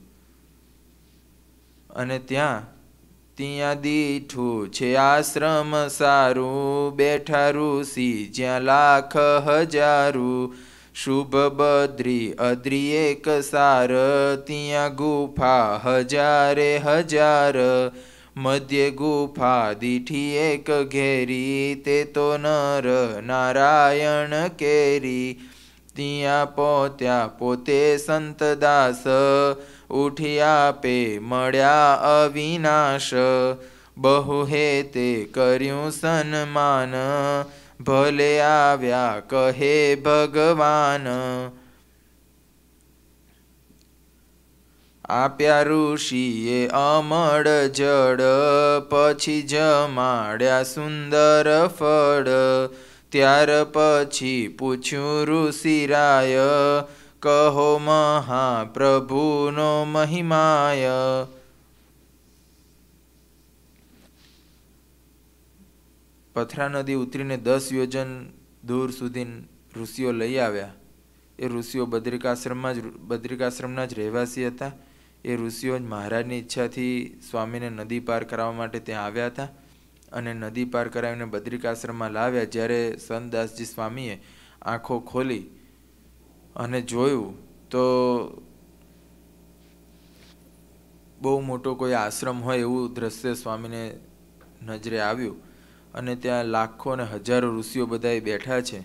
અને ત્યાં ત્યાં દીઠું છે આશ્રમ સારું, બેઠા ઋષિ જ્યાં લાખ હજારું, શુભ બદ્રી અદ્રી એક સાર, ત્યાં ગુફા હજારે હજાર, મધ્ય ગુફા દીઠી એક ઘેરી, તે તો નર નારાયણ કેરી. ત્યાં પોત્યા પોતે સંતદાસ, ઉઠી આપે મળ્યા અવિનાશ, બહુ હે તે કર્યું સન્માન, ભલે આવ્યા કહે ભગવાન. આપ્યા ઋષિએ અમળ જળ, પછી જમાડ્યા સુંદર ફળ, ત્યાર પછી પૂછ્યું ઋષિરાય, કહો મહાપ્રભુનો મહિમાય. પથરા નદી ઉતરીને દસ યોજન દૂર સુધી ઋષિઓ લઈ આવ્યા. એ ઋષિઓ બદ્રિકાશ્રમમાં જ બદ્રિકાશ્રમના જ રહેવાસી હતા. એ ઋષિઓ જ મહારાજની ઈચ્છાથી સ્વામીને નદી પાર કરાવવા માટે ત્યાં આવ્યા હતા. અને નદી પાર કરાવીને બદ્રિકાશ્રમમાં લાવ્યા. જ્યારે સંતદાસજી સ્વામીએ આંખો ખોલી અને જોયું તો બહુ મોટો કોઈ આશ્રમ હોય એવું દ્રશ્ય સ્વામીને નજરે આવ્યું. અને ત્યાં લાખો ને હજારો ઋષિઓ બધાએ બેઠા છે.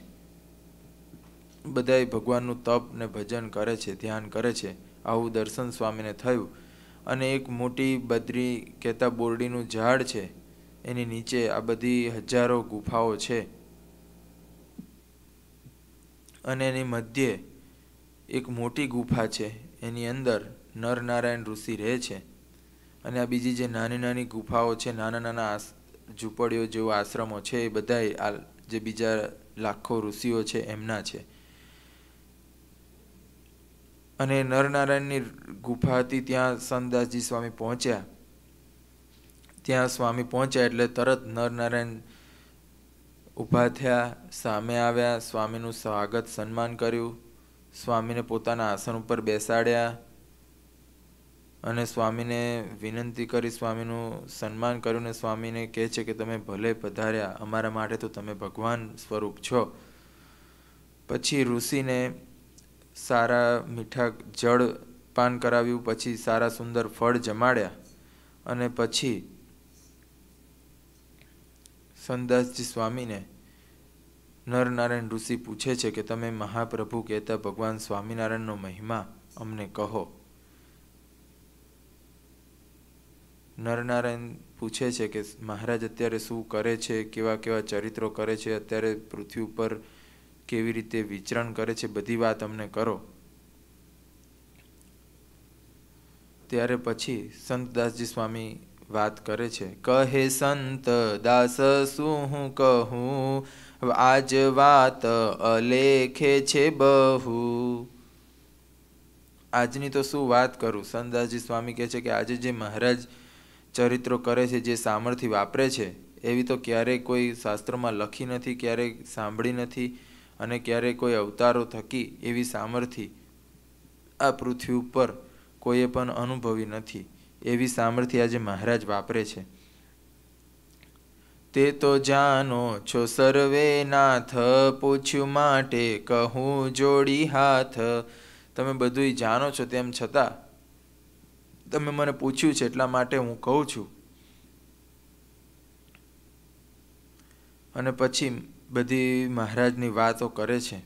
બધાએ ભગવાનનું તપ ને ભજન કરે છે, ધ્યાન કરે છે. આવું દર્શન સ્વામીને થયું. અને એક મોટી બદ્રી કહેતા બોરડીનું ઝાડ છે, એની નીચે આ બધી હજારો ગુફાઓ છે. અને એની મધ્યે એક મોટી ગુફા છે, એની અંદર નરનારાયણ ઋષિ રહે છે. અને આ બીજી જે નાની નાની ગુફાઓ છે, નાના નાના ઝૂંપડીઓ જેવા આશ્રમો છે, એ બધાય આ જે બીજા લાખો ઋષિઓ છે એમના છે. અને નરનારાયણની ગુફા હતી ત્યાં સંતદાસજી સ્વામી પહોંચ્યા. ત્યાં સ્વામી પહોંચ્યા એટલે તરત નરનારાયણ ઊભા થયા, સામે આવ્યા, સ્વામીનું સ્વાગત સન્માન કર્યું, સ્વામીને પોતાના આસન ઉપર બેસાડ્યા અને સ્વામીને વિનંતી કરી, સ્વામીનું સન્માન કર્યું. ને સ્વામીને કહે છે કે તમે ભલે પધાર્યા, અમારા માટે તો તમે ભગવાન સ્વરૂપ છો. પછી ઋષિને સારા મીઠા જળ પાન કરાવ્યું, પછી સારા સુંદર ફળ જમાડ્યા. અને પછી સંતદાસજી સ્વામીને નરનારાયણ ઋષિ પૂછે છે કે તમે મહાપ્રભુ કહેતા ભગવાન સ્વામિનારાયણનો મહિમા અમને કહો. નરનારાયણ પૂછે છે કે મહારાજ અત્યારે શું કરે છે, કેવા કેવા ચરિત્રો કરે છે, અત્યારે પૃથ્વી ઉપર કેવી રીતે વિચરણ કરે છે, બધી વાત અમને કરો. ત્યારે પછી સંતદાસજી સ્વામી વાત કરે છે. કહે સંત દાસ શું હું કહું, આજ વાત અલેખે છે બહુ. આજની તો શું વાત કરું. સંતદાસજી સ્વામી કહે છે કે આજે જે મહારાજ ચરિત્રો કરે છે, જે સામર્થ્ય વાપરે છે, એવી તો ક્યારેય કોઈ શાસ્ત્રમાં લખી નથી, ક્યારેય સાંભળી નથી, અને ક્યારેય કોઈ અવતારો થકી એવી સામર્થ્ય આ પૃથ્વી ઉપર કોઈએ પણ અનુભવી નથી. એવી સામર્થ્ય આજે મહારાજ વાપરે છે. તે તો જાનો છો સર્વે નાથ, પૂછ્યું માટે કહું જોડી હાથ, તમે બધું જાણો છો તેમ છતાં તમે મને પૂછ્યું છે એટલા માટે હું કહું છું. અને પછી બધી મહારાજની વાતો કરે છે.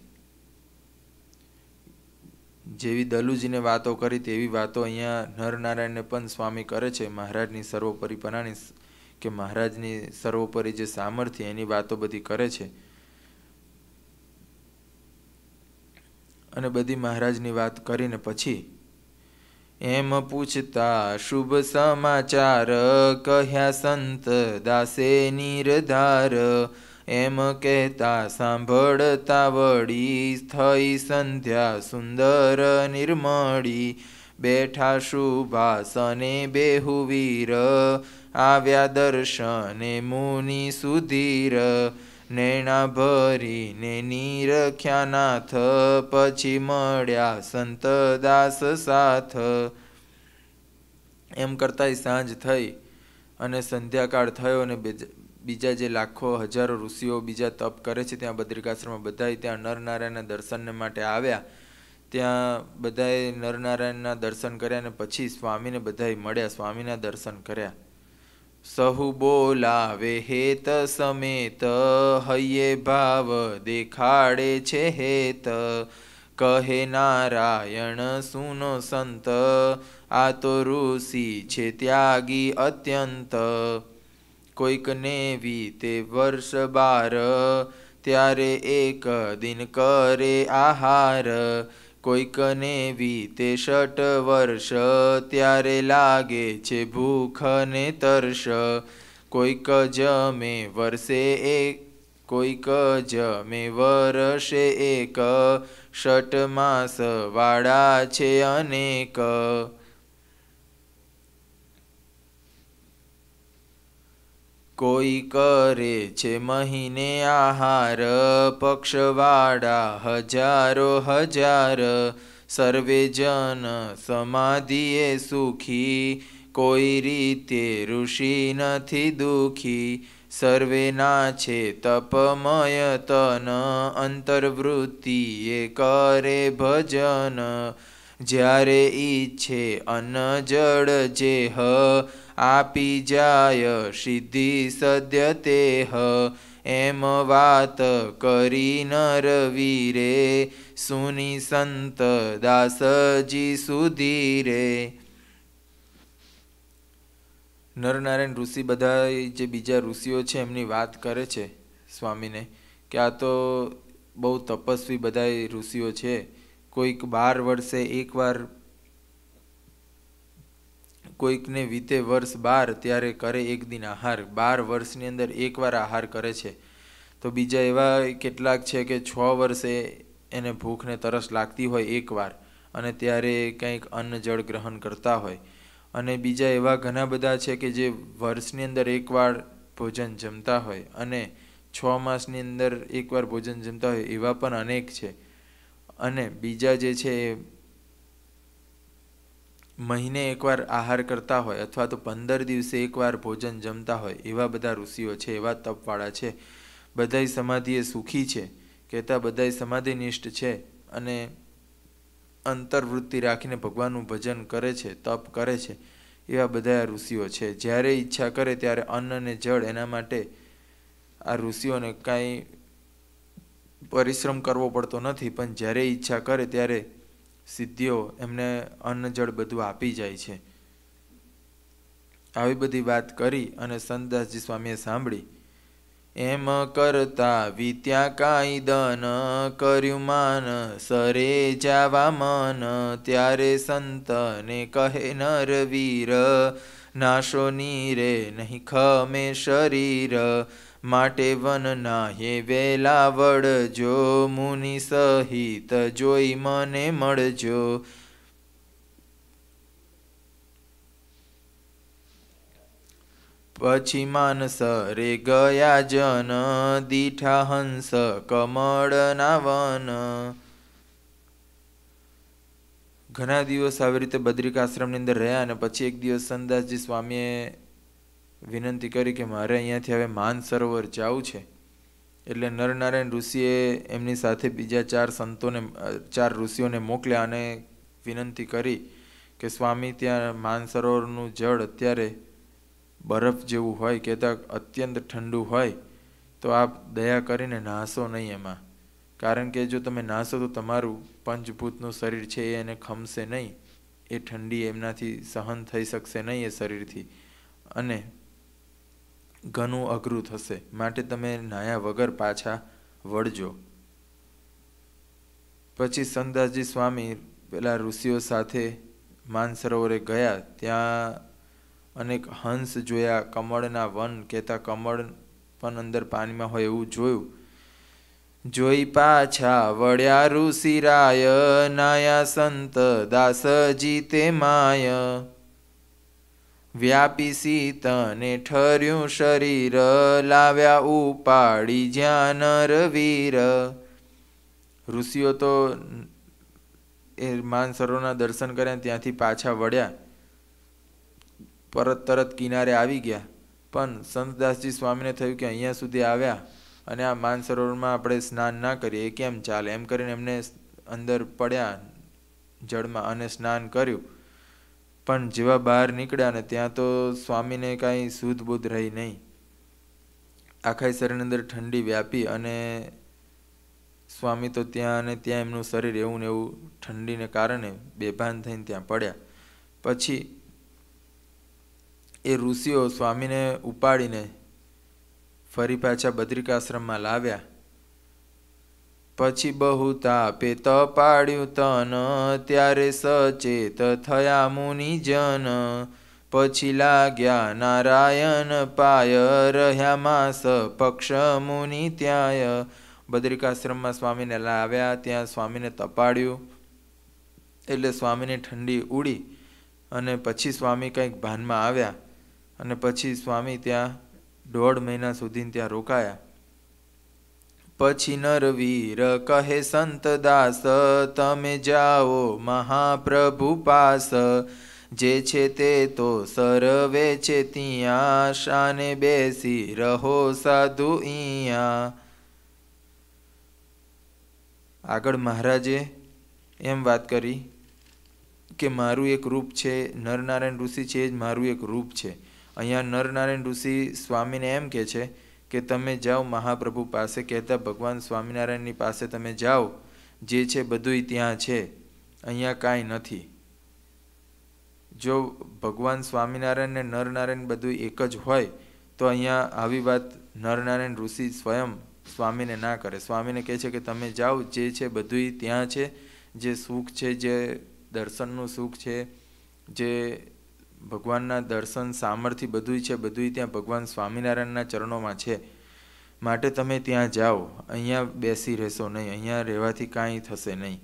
જેવી દલુજીને વાતો કરી તેવી વાતો અહીંયા નરનારાયણને પણ સ્વામી કરે છે. મહારાજની સર્વોપરીપણાની કે મહારાજની સર્વોપરી જે સામર્થ્ય એની વાતો બધી કરે છે. અને બધી મહારાજની વાત કરીને પછી એમ પૂછતા શુભ સમાચાર કહ્યા સંત દાસે નિરધાર. એમ કહેતા સાંભળતા વળી થઈ સંધ્યા સુંદર નિર્મળી. બેઠા શુભાસને બેહુવીર આવ્યા દર્શને મુનિ સુધીર. નૈણા ભરીને નીરખ્યા નાથ પછી મળ્યા સંત દાસ સાથ. એમ કરતાંય સાંજ થઈ અને સંધ્યાકાળ થયો અને બીજા જે લાખો હજારો ઋષિઓ બીજા તપ કરે છે ત્યાં બદ્રિકાશ્રમમાં બધાય ત્યાં નરનારાયણના દર્શનને માટે આવ્યા. ત્યાં બધાએ નરનારાયણના દર્શન કર્યા અને પછી સ્વામીને બધાય મળ્યા, સ્વામીના દર્શન કર્યા. સહુ બોલાવે હેત સમેત હૈયે ભાવ દેખાડે છે હેત. કહે નારાયણ સુનો સંત આ તો ઋષિ છે ત્યાગી અત્યંત. કોઈકને વીતે વર્ષ બાર ત્યારે એક દિન કરે આહાર. કોઈકને વીતે ષટ વર્ષ ત્યારે લાગે છે ભૂખ ને તરસ. કોઈક જમે વર્ષે એક કોઈક જમે વર્ષે એક ષટ માસ વાળા છે અનેક. કોઈ કરે છે મહિને આહાર પક્ષવાળા હજારો હજાર. સર્વે જન સમાધિએ સુખી કોઈ રીતે ઋષિ નથી દુખી. સર્વેના છે તપમય તન અંતર્વૃત્તિએ કરે ભજન. જ્યારે ઈચ્છે અન્ન જળ જેહ આપી જાય સિદ્ધિ સદ્ય તેહ. એમ વાત કરી નરવીરે સુની સંત દાસજી સુધીરે. નરનારાયણ ઋષિ બધા જે બીજા ઋષિઓ છે એમની વાત કરે છે સ્વામીને કે આ તો બહુ તપસ્વી બધા ઋષિઓ છે. કોઈક બાર વર્ષે એકવાર કોઈકને વીતે વર્ષ બાર ત્યારે કરે એક દિન આહાર. બાર વર્ષની અંદર એકવાર આહાર કરે છે. તો બીજા એવા કેટલાક છે કે છ વર્ષે એને ભૂખ ને તરસ લાગતી હોય એકવાર અને ત્યારે કંઈક અન્ન જળ ગ્રહણ કરતા હોય. અને બીજા એવા ઘણા બધા છે કે જે વર્ષની અંદર એકવાર ભોજન જમતા હોય અને છ માસની અંદર એકવાર ભોજન જમતા હોય એવા પણ અનેક છે. અને બીજા જે છે એ મહિને એકવાર આહાર કરતા હોય અથવા તો પંદર દિવસે એકવાર ભોજન જમતા હોય એવા બધા ઋષિઓ છે, એવા તપવાળા છે. બધાય સમાધિએ સુખી છે કહેતા બધાય સમાધિનિષ્ઠ છે અને અંતર્વૃત્તિ રાખીને ભગવાનનું ભજન કરે છે, તપ કરે છે એવા બધા ઋષિઓ છે. જ્યારે ઈચ્છા કરે ત્યારે અન્ન અને જળ એના માટે આ ઋષિઓને કાંઈ પરિશ્રમ કરવો પડતો નથી, પણ જ્યારે ઈચ્છા કરે ત્યારે સિદ્ધિઓ એમને અન્ન જળ બધું આપી જાય છે. આવી બધી વાત કરી અને સંતદાસજી સ્વામીએ સાંભળી. એમ કરતા વીત્યા કાંઈ દન કર્યું માન સરે જાવા મન. ત્યારે સંતને કહે નરવીર નાશો નીરે નહીં ખમે શરીર. માટે વન નાહે વેલા વળજો મુનિ સહિત જોઈ મને મળજો. પછી માનસરે ગયા જન દીઠા હંસ કમળના વન. ઘણા દિવસ આવી રીતે બદ્રિકાશ્રમની અંદર રહ્યા અને પછી એક દિવસ સંતદાસજી સ્વામીએ વિનંતી કરી કે મારે અહીંયાથી હવે માનસરોવર જવું છે. એટલે નરનારાયણ ઋષિએ એમની સાથે બીજા ચાર સંતોને ચાર ઋષિઓને મોકલ્યા અને વિનંતી કરી કે સ્વામી, ત્યાં માનસરોવરનું જળ અત્યારે બરફ જેવું હોય, કહેતા અત્યંત ઠંડુ હોય, તો આપ દયા કરીને નાહશો નહીં એમાં, કારણ કે જો તમે નાહશો તો તમારું પંચભૂતનું શરીર છે એ એને ખમશે નહીં, એ ઠંડી એમનાથી સહન થઈ શકશે નહીં એ શરીરથી, અને ઘણું અઘરું થશે, માટે તમે નાહ્યા વગર પાછા વળજો. પછી સંતદાસજી સ્વામી પેલા ઋષિઓ સાથે માનસરોવરે ગયા. ત્યાં અનેક હંસ જોયા, કમળના વન, કહેતા કમળ પણ અંદર પાણીમાં હોય એવું જોયું. જોઈ પાછા વળ્યા ઋષિરાય, નાયા સંત દાસજી તે માય. વ્યાપી સીતને ઠર્યું શરીર, લાવ્યા ઉપાડી જ્યાં નરવીર. ઋષિઓ તો એ માનસરોવરના દર્શન કર્યા, ત્યાંથી પાછા વળ્યા, પરત તરત કિનારે આવી ગયા. પણ સંતદાસજી સ્વામીને થયું કે અહીંયા સુધી આવ્યા અને આ માનસરોવરમાં આપણે સ્નાન ના કરીએ એ કેમ ચાલે, એમ કરીને એમને અંદર પડ્યા જળમાં અને સ્નાન કર્યું. પણ જેવા બહાર નીકળ્યા ને ત્યાં તો સ્વામીને કાંઈ શુદ્ધ બુદ્ધ રહી નહીં. આખા શરીરની અંદર ઠંડી વ્યાપી અને સ્વામી તો ત્યાં અને ત્યાં એમનું શરીર એવું ને એવું ઠંડીને કારણે બેભાન થઈને ત્યાં પડ્યા. પછી એ ઋષિઓ સ્વામીને ઉપાડીને ફરી પાછા બદ્રિકાશ્રમમાં લાવ્યા. પછી બહુ તાપે તપાડ્યું તન, ત્યારે સચેત થયા મુનિજન. પછી લાગ્યા નારાયણ પાય, રહ્યા માસ પક્ષ મુનિ ત્યાય. બદ્રિકાશ્રમમાં સ્વામીને લાવ્યા, ત્યાં સ્વામીને તપાડ્યું એટલે સ્વામીને ઠંડી ઉડી અને પછી સ્વામી કંઈક ભાનમાં આવ્યા અને પછી સ્વામી ત્યાં દોઢ મહિના સુધી ત્યાં રોકાયા. પછી નરવીર કહે સંત દાસ, તમે જાઓ મહાપ્રભુ પાસ. જે છે તે તો સર્વે છે ત્યાં, શાને બેસી રહો સાધુ અહીંયા. આગળ મહારાજે એમ વાત કરી કે મારું એક રૂપ છે, નરનારાયણ ઋષિ છે એ જ મારું એક રૂપ છે. અહીંયા નરનારાયણ ઋષિ સ્વામીને એમ કહે છે કે તમે જાઓ મહાપ્રભુ પાસે, કહેતા ભગવાન સ્વામિનારાયણની પાસે તમે જાઓ, જે છે બધુંય ત્યાં છે, અહીંયા કાંઈ નથી. જો ભગવાન સ્વામિનારાયણ ને નરનારાયણ બધું એક જ હોય તો અહીંયા આવી વાત નરનારાયણ ઋષિ સ્વયં સ્વામીને ના કરે. સ્વામીને કહે છે કે તમે જાઓ, જે છે બધુંય ત્યાં છે, જે સુખ છે, જે દર્શનનું સુખ છે, જે ભગવાનના દર્શન સામર્થ્ય બધુંય છે, બધુંય ત્યાં ભગવાન સ્વામિનારાયણના ચરણોમાં છે, માટે તમે ત્યાં જાઓ, અહીંયા બેસી રહેશો નહીં, અહીંયા રહેવાથી કાંઈ થશે નહીં.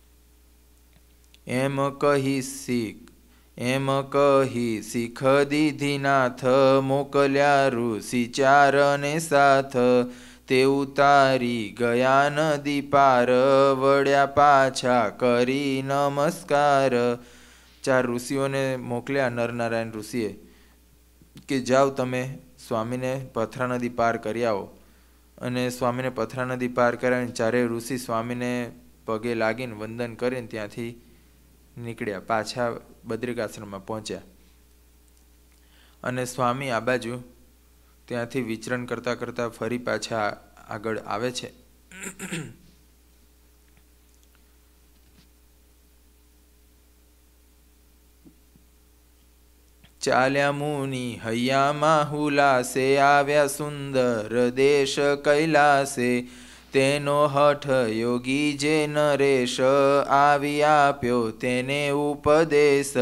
એમ કહી શીખ એમ કહી શીખ દીધી નાથ, મોકલ્યા ઋષિ ચારને સાથ. તે ઉતારી ગયા નદી પાર, વળ્યા પાછા કરી નમસ્કાર. ચાર ઋષિઓને મોકલ્યા નરનારાયણ ઋષિએ કે જાઓ તમે સ્વામીને પથરા નદી પાર કરી આવો. અને સ્વામીને પથરા નદી પાર કરાવીને ચારે ઋષિ સ્વામીને પગે લાગીને વંદન કરીને ત્યાંથી નીકળ્યા, પાછા બદ્રિકાશ્રમમાં પહોંચ્યા. અને સ્વામી આ બાજુ ત્યાંથી વિચરણ કરતાં કરતાં ફરી પાછા આગળ આવે છે. ચાલ્યા મુનિ હૈયામાં હુલાસે, આવ્યા સુંદર દેશ કૈલાસે. તેનો હઠ યોગી જે નરેશ, આવી આપ્યો તેને ઉપદેશ.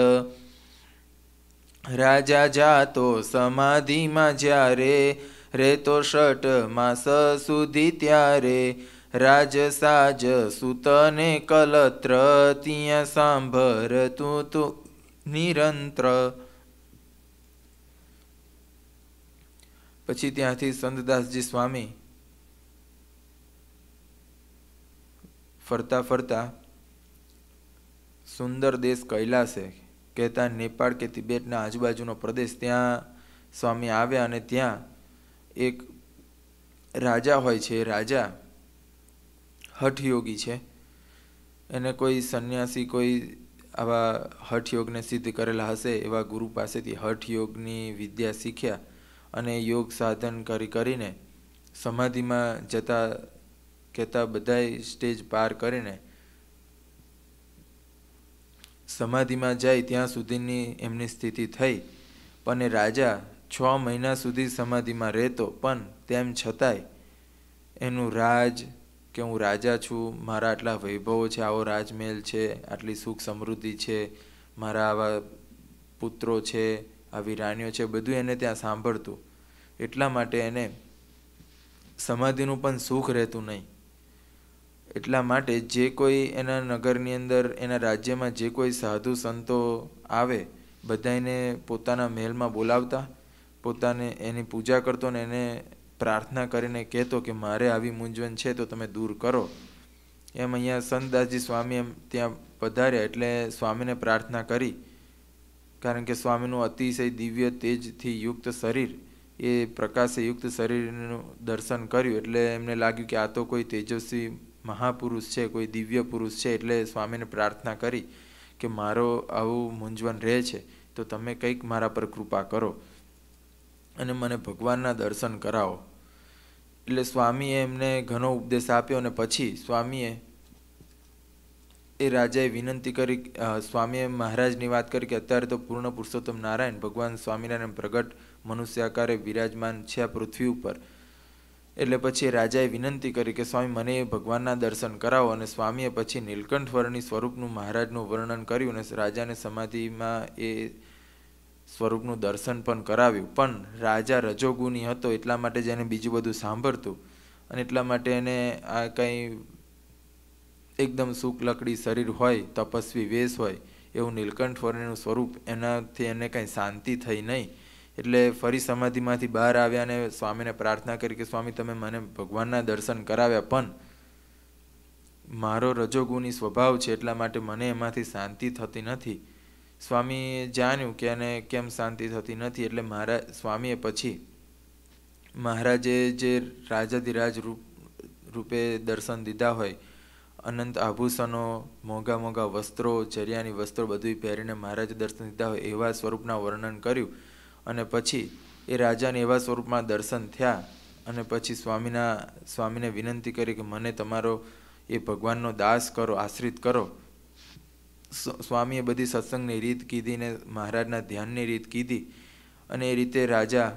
રાજા જાતો સમાધિમાં જ્યારે, રેતો ષટ માસ સુધી ત્યારે. રાજ સાજ સુતને કલત્ર, ત્યાં સાંભળતું તું નિરંત્ર. પછી ત્યાંથી સંતદાસજી સ્વામી ફરતા ફરતા સુંદર દેશ કૈલાસે, કહેતા નેપાળ કે તિબેટના આજુબાજુનો પ્રદેશ, ત્યાં સ્વામી આવ્યા અને ત્યાં એક રાજા હોય છે, રાજા હઠયોગી છે, એને કોઈ સંન્યાસી કોઈ આવા હઠયોગને સિદ્ધ કરેલા હશે એવા ગુરુ પાસેથી હઠયોગની વિદ્યા શીખ્યા અને યોગ સાધન કરી કરીને સમાધિમાં જતા કહેતા બધાય સ્ટેજ પાર કરીને સમાધિમાં જાય ત્યાં સુધીની એમની સ્થિતિ થઈ. પણ એ રાજા છ મહિના સુધી સમાધિમાં રહેતો, પણ તેમ છતાંય એનું રાજ કે હું રાજા છું, મારા આટલા વૈભવો છે, આવો રાજમહેલ છે, આટલી સુખ સમૃદ્ધિ છે, મારા આવા પુત્રો છે, આવી રાણીઓ છે, બધું એને ત્યાં સાંભળતું. એટલા માટે એને સમાધિનું પણ સુખ રહેતું નહીં. એટલા માટે જે કોઈ એના નગરની અંદર એના રાજ્યમાં જે કોઈ સાધુ સંતો આવે બધાને પોતાના મહેલમાં બોલાવતા, પોતાને એની પૂજા કરતો ને એને પ્રાર્થના કરીને કહેતો કે મારે આવી મૂંઝવણ છે તો તમે દૂર કરો. એમ અહીંયા સંતદાસજી સ્વામી એમ ત્યાં પધાર્યા એટલે સ્વામીને પ્રાર્થના કરી. કારણ કે સ્વામીનું અતિશય દિવ્ય તેજથી યુક્ત શરીર, એ પ્રકાશે યુક્ત શરીરનું દર્શન કર્યું એટલે એમને લાગ્યું કે આ તો કોઈ તેજસ્વી મહાપુરુષ છે, કોઈ દિવ્ય પુરુષ છે. એટલે સ્વામીને પ્રાર્થના કરી કે મારો આવું મૂંઝવણ રહે છે તો તમે કંઈક મારા પર કૃપા કરો અને મને ભગવાનના દર્શન કરાવો. એટલે સ્વામીએ એમને ઘણો ઉપદેશ આપ્યો અને પછી સ્વામીએ એ રાજાએ વિનંતી કરી, સ્વામીએ મહારાજની વાત કરી કે અત્યારે તો પૂર્ણ પુરુષોત્તમ નારાયણ ભગવાન સ્વામિનારાયણ પ્રગટ મનુષ્ય આકારે વિરાજમાન છે આ પૃથ્વી ઉપર. એટલે પછી રાજાએ વિનંતી કરી કે સ્વામી મને ભગવાનના દર્શન કરાવો. અને સ્વામીએ પછી નીલકંઠ વર્ણિ સ્વરૂપનું મહારાજનું વર્ણન કર્યું અને રાજાને સમાધિમાં એ સ્વરૂપનું દર્શન પણ કરાવ્યું. પણ રાજા રજોગુણી હતો એટલા માટે જ એને બીજું બધું સાંભળતું અને એટલા માટે એને આ કંઈ એકદમ શુક્લકડી શરીર હોય, તપસ્વી વેશ હોય એવું નીલકંઠ વર્ણિનું સ્વરૂપ, એનાથી એને કંઈ શાંતિ થઈ નહીં. એટલે ફરી સમાધિમાંથી બહાર આવ્યા અને સ્વામીને પ્રાર્થના કરી કે સ્વામી તમે મને ભગવાનના દર્શન કરાવ્યા, પણ મારો રજોગુણી સ્વભાવ છે એટલા માટે મને એમાંથી શાંતિ થતી નથી. સ્વામીએ જાણ્યું કે એને કેમ શાંતિ થતી નથી એટલે મહારાજ સ્વામીએ પછી મહારાજે જે રાજાધિરાજ રૂપ રૂપે દર્શન દીધા હોય, અનંત આભૂષણો, મોંઘા મોંઘા વસ્ત્રો, જરિયાની વસ્ત્રો બધું પહેરીને મહારાજે દર્શન દીધા હોય એવા સ્વરૂપના વર્ણન કર્યું. અને પછી એ રાજાને એવા સ્વરૂપમાં દર્શન થયા અને પછી સ્વામીના સ્વામીને વિનંતી કરી કે મને તમારો એ ભગવાનનો દાસ કરો, આશ્રિત કરો. સ્વામીએ બધી સત્સંગની રીત કીધી ને મહારાજના ધ્યાનની રીત કીધી અને એ રીતે રાજા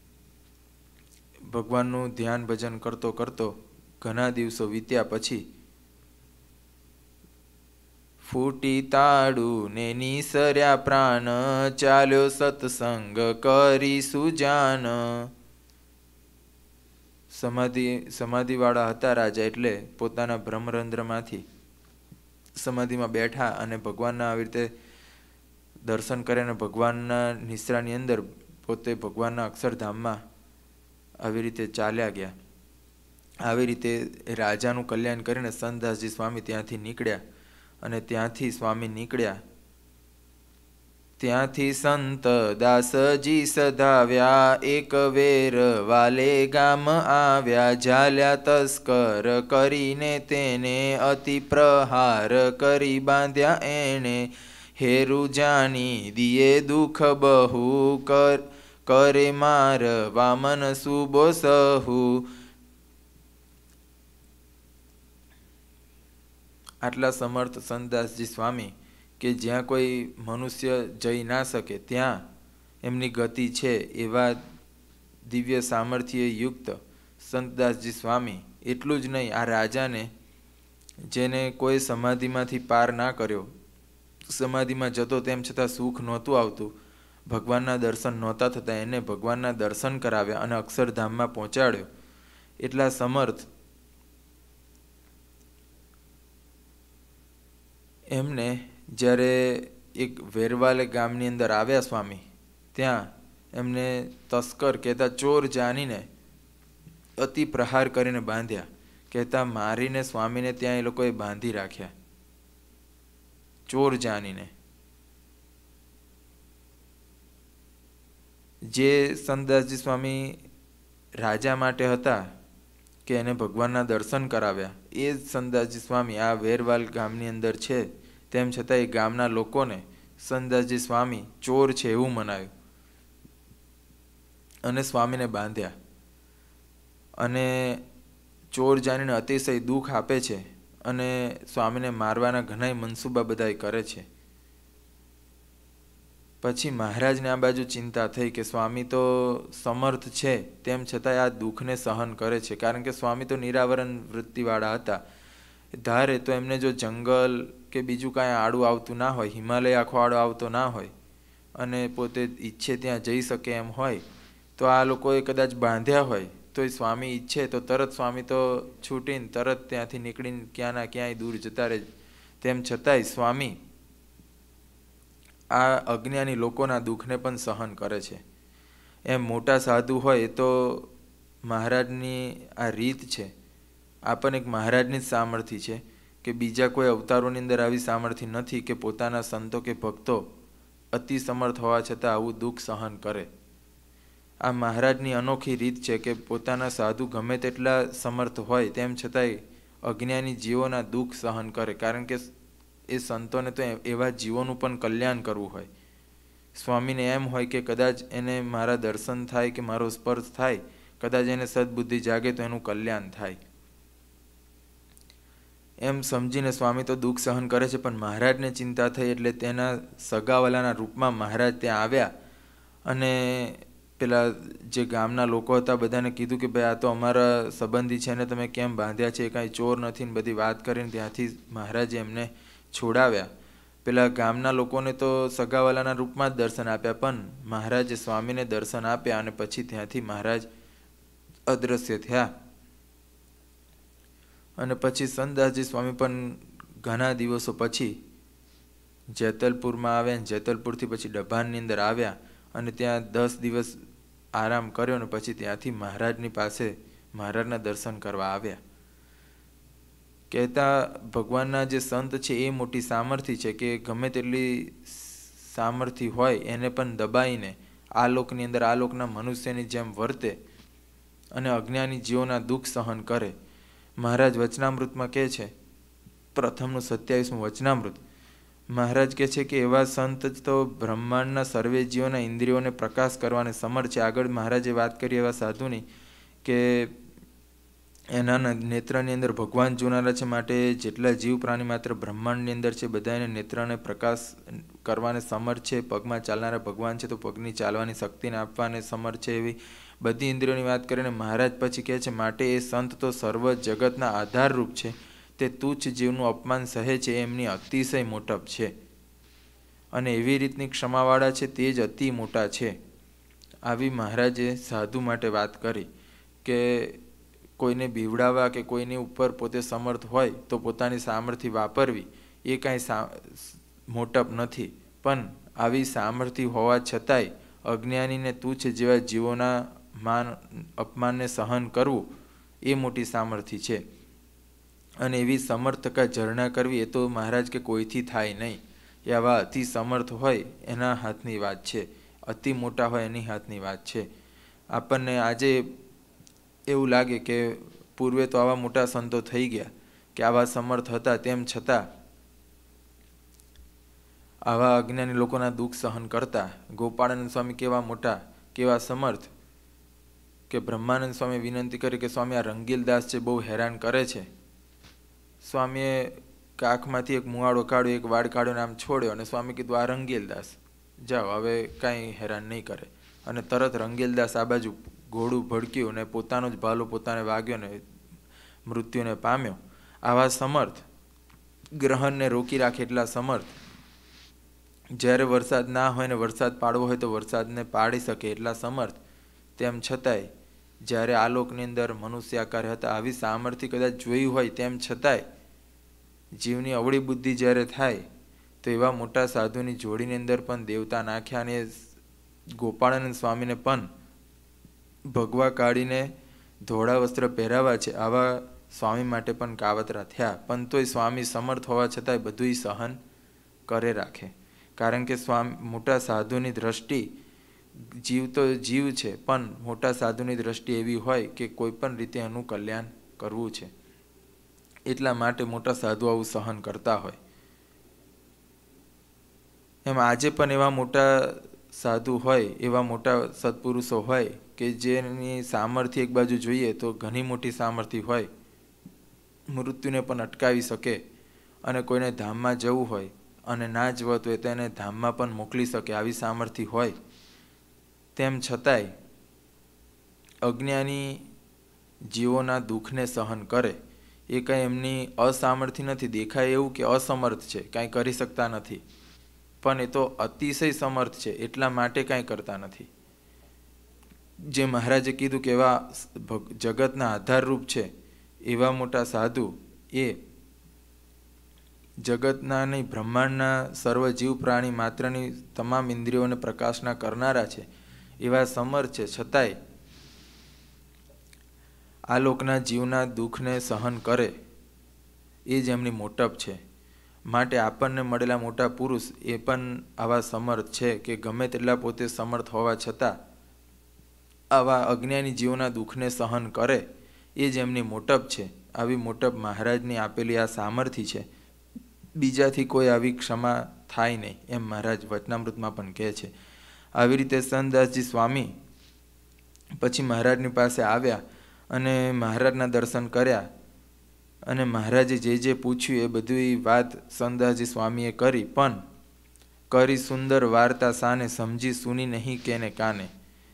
ભગવાનનું ધ્યાન ભજન કરતો કરતો ઘણા દિવસો વીત્યા. પછી ફૂટી તાળું ને નિસર્યા પ્રાણ, ચાલ્યો સત્સંગ કરી સુજાન. સમાધિ સમાધિવાળા હતા રાજા એટલે પોતાના બ્રહ્મરંધ્રમાંથી સમાધિમાં બેઠા અને ભગવાનના આવી રીતે દર્શન કરે અને ભગવાનના નિશ્રાની અંદર પોતે ભગવાનના અક્ષરધામમાં આવી રીતે ચાલ્યા ગયા. આવી રીતે રાજાનું કલ્યાણ કરીને સંતદાસજી સ્વામી ત્યાંથી નીકળ્યા અને ત્યાંથી સ્વામી નીકળ્યા ત્યાંથી સંત દાસજી સધાવ્યા, એક વેર વાલે ગામ આવ્યા. ઝાલ્યા તસ્કર કરીને તેને, અતિ પ્રહાર કરી બાંધ્યા એણે. હેરું જાણી દિયે દુઃખ બહુ, કર કરે માર વામન સુબો સહુ. આટલા સમર્થ સંતદાસજી સ્વામી કે જ્યાં કોઈ મનુષ્ય જઈ ના શકે ત્યાં એમની ગતિ છે એવા દિવ્ય સામર્થ્ય યુક્ત સંતદાસજી સ્વામી. એટલું જ નહીં, આ રાજાને જેને કોઈ સમાધિમાંથી પાર ના કર્યો, સમાધિમાં જતો તેમ છતાં સુખ નહોતું આવતું, ભગવાનના દર્શન નહોતા થતા, એને ભગવાનના દર્શન કરાવ્યા અને અક્ષરધામમાં પહોંચાડ્યો. એટલા સમર્થ એમને જ્યારે એક વેરવાલે ગામની અંદર આવ્યા સ્વામી, ત્યાં એમને તસ્કર કહેતા ચોર જાણીને અતિ પ્રહાર કરીને બાંધ્યા. કહેતા મારીને સ્વામીને ત્યાં એ લોકોએ બાંધી રાખ્યા ચોર જાણીને. જે સંતદાસજી સ્વામી રાજા માટે હતા કે એને ભગવાનના દર્શન કરાવ્યા. એ જ સંતદાસજી સ્વામી આ વેરવાલ ગામની અંદર છે, તેમ છતાં એ ગામના લોકોને સંતદાસજી સ્વામી ચોર છે એવું મનાવ્યું અને સ્વામીને બાંધ્યા. અને ચોર જાણીને અતિશય દુઃખ આપે છે અને સ્વામીને મારવાના ઘણાય મનસૂબા બધાય કરે છે. પછી મહારાજને આ બાજુ ચિંતા થઈ કે સ્વામી તો સમર્થ છે, તેમ છતાંય આ દુઃખને સહન કરે છે, કારણ કે સ્વામી તો નિરાવરણ વૃત્તિવાળા હતા. ધારે તો એમને જો જંગલ કે બીજું કાંઈ આડું આવતું ના હોય, હિમાલય આખો આડો આવતો ના હોય અને પોતે ઈચ્છે ત્યાં જઈ શકે એમ હોય, તો આ લોકોએ કદાચ બાંધ્યા હોય તો એ સ્વામી ઈચ્છે તો તરત સ્વામી તો છૂટીને તરત ત્યાંથી નીકળીને ક્યાંના ક્યાંય દૂર જતા રહે. તેમ છતાંય સ્વામી આ અજ્ઞાની લોકોના દુઃખને પણ સહન કરે છે. એમ મોટા સાધુ હોય તો મહારાજની આ રીત છે. આ પણ એક મહારાજની જ સામર્થ્ય છે કે બીજા કોઈ અવતારોની અંદર આવી સામર્થ્ય નથી કે પોતાના સંતો કે ભક્તો અતિ સમર્થ હોવા છતાં આવું દુઃખ સહન કરે. આ મહારાજની અનોખી રીત છે કે પોતાના સાધુ ગમે તેટલા સમર્થ હોય તેમ છતાંય અજ્ઞાની જીવોના દુઃખ સહન કરે, કારણ કે એ સંતોને તો એવા જીવોનું પણ કલ્યાણ કરવું હોય. સ્વામીને એમ હોય કે કદાચ એને મારા દર્શન થાય કે મારો સ્પર્શ થાય, કદાચ એને સદબુદ્ધિ જાગે તો એનું કલ્યાણ થાય. એમ સમજીને સ્વામી તો દુઃખ સહન કરે છે. પણ મહારાજને ચિંતા થઈ એટલે તેના સગાવાલાના રૂપમાં મહારાજ ત્યાં આવ્યા અને પેલા જે ગામના લોકો હતા બધાને કીધું કે ભાઈ આ તો અમારા સંબંધી છે ને તમે કેમ બાંધ્યા છે, કાંઈ ચોર નથી ને બધી વાત કરીને ત્યાંથી મહારાજે એમને છોડાવ્યા. પેલા ગામના લોકોને તો સગાવાલાના રૂપમાં જ દર્શન આપ્યા, પણ મહારાજે સ્વામીને દર્શન આપ્યા અને પછી ત્યાંથી મહારાજ અદ્રશ્ય થયા. અને પછી સંતદાસજી સ્વામી પણ ઘણા દિવસો પછી જેતલપુરમાં આવ્યા અને જેતલપુરથી પછી ડભાનની અંદર આવ્યા અને ત્યાં દસ દિવસ આરામ કર્યો અને પછી ત્યાંથી મહારાજની પાસે મહારાજના દર્શન કરવા આવ્યા. કહેતા ભગવાનના જે સંત છે એ મોટી સામર્થ્ય છે કે ગમે તેટલી સામર્થ્ય હોય એને પણ દબાઈને આ લોકની અંદર આ લોકના મનુષ્યની જેમ વર્તે અને અજ્ઞાની જીવોના દુઃખ સહન કરે. મહારાજ વચનામૃતમાં કહે છે, પ્રથમનું સત્યાવીસમું વચનામૃત, મહારાજ કહે છે કે એવા સંત જ તો બ્રહ્માંડના સર્વે જીવોના ઇન્દ્રિયોને પ્રકાશ કરવાને સમર્થ છે. આગળ મહારાજે વાત કરી એવા સાધુની કે એના નેત્રની અંદર ભગવાન જોનારા છે, માટે જેટલા જીવ પ્રાણી માત્ર બ્રહ્માંડની અંદર છે બધા એને નેત્રને પ્રકાશ કરવાને સમર્થ છે. પગમાં ચાલનારા ભગવાન છે તો પગની ચાલવાની શક્તિને આપવાને સમર્થ છે. એવી બધી ઇન્દ્રિયોની વાત કરીને મહારાજ પછી કહે છે, માટે એ સંત તો સર્વ જગતના આધારરૂપ છે. તે તુચ્છ જીવનું અપમાન સહે છે એમની અતિશય મોટપ છે અને એવી રીતની ક્ષમાવાળા છે તે જ અતિ મોટા છે. આવી મહારાજે સાધુ માટે વાત કરી કે કોઈને બીવડાવવા કે કોઈની ઉપર પોતે સમર્થ હોય તો પોતાની સામર્થ્ય વાપરવી એ કાંઈ સા મોટપ નથી, પણ આવી સામર્થ્ય હોવા છતાંય અજ્ઞાનીને તુચ્છ જેવા જીવોના માન અપમાનને સહન કરવું એ મોટી સામર્થ્ય છે. અને એવી સમર્થકા ઝરણા કરવી એ તો મહારાજ કે કોઈથી થાય નહીં. એ આવા અતિ સમર્થ હોય એના હાથની વાત છે, અતિ મોટા હોય એની હાથની વાત છે. આપણને આજે એવું લાગે કે પૂર્વે તો આવા મોટા સંતો થઈ ગયા કે આવા સમર્થ હતા, તેમ છતાં આવા અજ્ઞાની લોકોના દુઃખ સહન કરતા. ગોપાળાનંદ સ્વામી કેવા મોટા, કેવા સમર્થ કે બ્રહ્માનંદ સ્વામી વિનંતી કરી કે સ્વામી આ રંગીલદાસ છે બહુ હેરાન કરે છે. સ્વામીએ કાખમાંથી એક મુવાડો કાઢ્યો, એક વાડ કાઢ્યો ને આમ છોડ્યો અને સ્વામી કીધું આ રંગીલદાસ, જાઓ હવે કાંઈ હેરાન નહીં કરે. અને તરત રંગીલદાસ આ બાજુ ઘોડું ભડક્યું ને પોતાનો જ ભાલો પોતાને વાગ્યો ને મૃત્યુને પામ્યો. આવા સમર્થ, ગ્રહણને રોકી રાખે એટલા સમર્થ, જ્યારે વરસાદ ના હોય ને વરસાદ પાડવો હોય તો વરસાદને પાડી શકે એટલા સમર્થ, તેમ છતાંય જ્યારે આ લોકની અંદર મનુષ્ય આકાર હતા આવી સામર્થ્ય કદાચ જોઈ હોય તેમ છતાંય જીવની અવળી બુદ્ધિ જ્યારે થાય તો એવા મોટા સાધુની જોડીની અંદર પણ દેવતા નાખ્યા અને ગોપાળાનંદ સ્વામીને પણ ભગવા કાઢીને ધોળા વસ્ત્ર પહેરાવા છે. આવા સ્વામી માટે પણ કાવતરા થયા, પણ તોય સ્વામી સમર્થ હોવા છતાંય બધુંય સહન કરે રાખે. કારણ કે સ્વામી મોટા સાધુની દ્રષ્ટિ જીવ તો જીવ છે, પણ મોટા સાધુની દ્રષ્ટિ એવી હોય કે કોઈ પણ રીતે એનું કલ્યાણ કરવું છે, એટલા માટે મોટા સાધુ આવું સહન કરતા હોય. એમ આજે પણ એવા મોટા સાધુ હોય, એવા મોટા સત્પુરુષો હોય કે જેની સામર્થ્ય એક બાજુ જોઈએ તો ઘણી મોટી સામર્થ્ય હોય, મૃત્યુને પણ અટકાવી શકે અને કોઈને ધામમાં જવું હોય અને ના જવત હોય તો એને ધામમાં પણ મોકલી શકે, આવી સામર્થ્ય હોય. તેમ છતાંય અજ્ઞાની જીવોના દુઃખને સહન કરે એ કંઈ એમની અસામર્થ્ય નથી. દેખાય એવું કે અસમર્થ છે, કાંઈ કરી શકતા નથી, પણ એ તો અતિશય સમર્થ છે, એટલા માટે કાંઈ કરતા નથી. જે મહારાજે કીધું કે એવા જગતના આધારરૂપ છે એવા મોટા સાધુ એ જગતના નહીં, બ્રહ્માંડના સર્વ જીવ પ્રાણી માત્રની તમામ ઇન્દ્રિયોને પ્રકાશના કરનારા છે, એવા સમર્થ છે, છતાંય આ લોકના જીવના દુઃખને સહન કરે એ જ એમની મોટપ છે. માટે આપણને મળેલા મોટા પુરુષ એ પણ આવા સમર્થ છે કે ગમે તેટલા પોતે સમર્થ હોવા છતાં આવા અજ્ઞાની જીવોના દુઃખને સહન કરે એ જ એમની મોટપ છે. આવી મોટપ મહારાજની આપેલી આ સામર્થ્ય છે, બીજાથી કોઈ આવી ક્ષમા થાય નહીં, એમ મહારાજ વચનામૃતમાં પણ કહે છે. આવી રીતે સંતદાસજી સ્વામી પછી મહારાજની પાસે આવ્યા અને મહારાજના દર્શન કર્યા અને મહારાજે જે જે પૂછ્યું એ બધી વાત સંતદાસજી સ્વામીએ કરી, પણ કરી સુંદર વાર્તા સાને, સમજી સુની નહીં કેને કાને.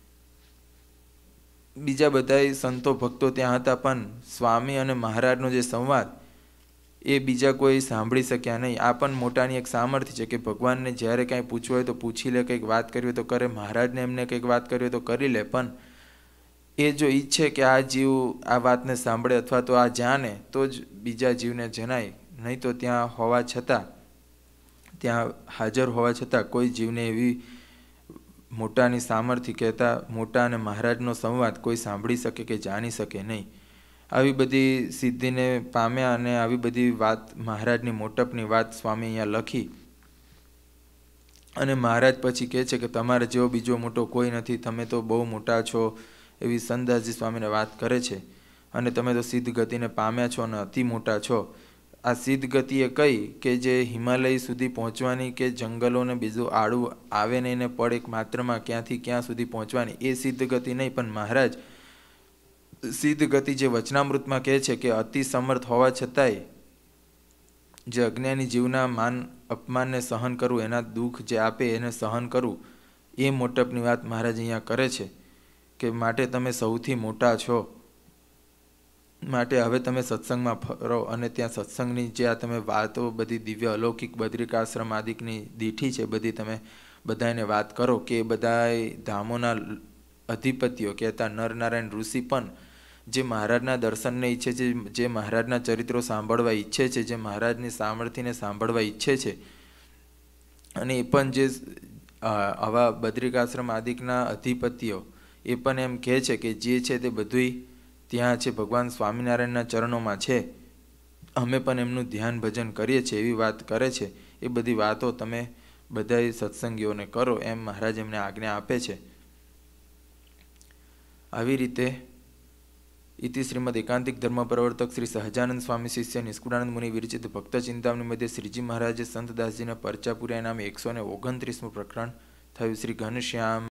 બીજા બધા સંતો ભક્તો ત્યાં હતા, પણ સ્વામી અને મહારાજનો જે સંવાદ એ બીજા કોઈ સાંભળી શક્યા નહીં. આ પણ મોટાની એક સામર્થ્ય છે કે ભગવાનને જ્યારે કાંઈ પૂછવું હોય તો પૂછી લે, કંઈક વાત કરવી હોય તો કરે, મહારાજને એમને કંઈક વાત કરવી હોય તો કરી લે, પણ એ જો ઈચ્છે કે આ જીવ આ વાતને સાંભળે અથવા તો આ જાણે તો જ બીજા જીવને જણાય, નહીં તો ત્યાં હોવા છતાં, ત્યાં હાજર હોવા છતાં કોઈ જીવને એવી મોટાની સામર્થ્ય કહેતા મોટા અને મહારાજનો સંવાદ કોઈ સાંભળી શકે કે જાણી શકે નહીં. આવી બધી સિદ્ધિને પામ્યા અને આવી બધી વાત મહારાજની મોટપની વાત સ્વામી અહીંયા લખી અને મહારાજ પછી કહે છે કે તમારે જેવો બીજો મોટો કોઈ નથી, તમે તો બહુ મોટા છો, એવી સંતદાસજી સ્વામીને વાત કરે છે. અને તમે તો સિદ્ધ ગતિને પામ્યા છો અને અતિ મોટા છો. આ સિદ્ધ ગતિ એ કઈ કે જે હિમાલય સુધી પહોંચવાની કે જંગલોને બીજું આડું આવે નહીં ને પડ એક માત્રમાં ક્યાંથી ક્યાં સુધી પહોંચવાની, એ સિદ્ધ ગતિ નહીં, પણ મહારાજ સિદ્ધ ગતિ જે વચનામૃતમાં કહે છે કે અતિ સમર્થ હોવા છતાંય જે અજ્ઞાની જીવના માન અપમાનને સહન કરવું, એના દુઃખ જે આપે એને સહન કરવું, એ મોટપની વાત મહારાજ અહીંયા કરે છે કે માટે તમે સૌથી મોટા છો. માટે હવે તમે સત્સંગમાં ફરો અને ત્યાં સત્સંગની જે આ તમે વાતો બધી દિવ્ય અલૌકિક બદ્રિકાશ્રમ આદિકની દીઠી છે, બધી તમે બધાને વાત કરો કે બધા ધામોના અધિપતિઓ કહેતા નરનારાયણ ઋષિ પણ જે મહારાજના દર્શનને ઈચ્છે છે, જે મહારાજના ચરિત્રો સાંભળવા ઈચ્છે છે, જે મહારાજની સામર્થ્યને સાંભળવા ઈચ્છે છે, અને એ પણ જે આવા બદ્રિકાશ્રમ આદિકના અધિપતિઓ એ પણ એમ કહે છે કે જે છે તે બધું ત્યાં છે, ભગવાન સ્વામિનારાયણના ચરણોમાં છે, અમે પણ એમનું ધ્યાન ભજન કરીએ છીએ, એવી વાત કરે છે. એ બધી વાતો તમે બધા સત્સંગીઓને કરો, એમ મહારાજ એમને આજ્ઞા આપે છે. આવી રીતે ઇતિ શ્રીમદ એકાંતિક ધર્મ પ્રવર્તક શ્રી સહજાનંદ સ્વામી શિષ્ય નિષ્કુળાનંદ મુનિ વિરચિત ભક્ત ચિંતામણી મધ્ય શ્રીજી મહારાજે સંતદાસજીના પરચા પૂર્યા નામે એકસો ને ઓગણત્રીસમું પ્રકરણ થયું. શ્રી ઘનશ્યામ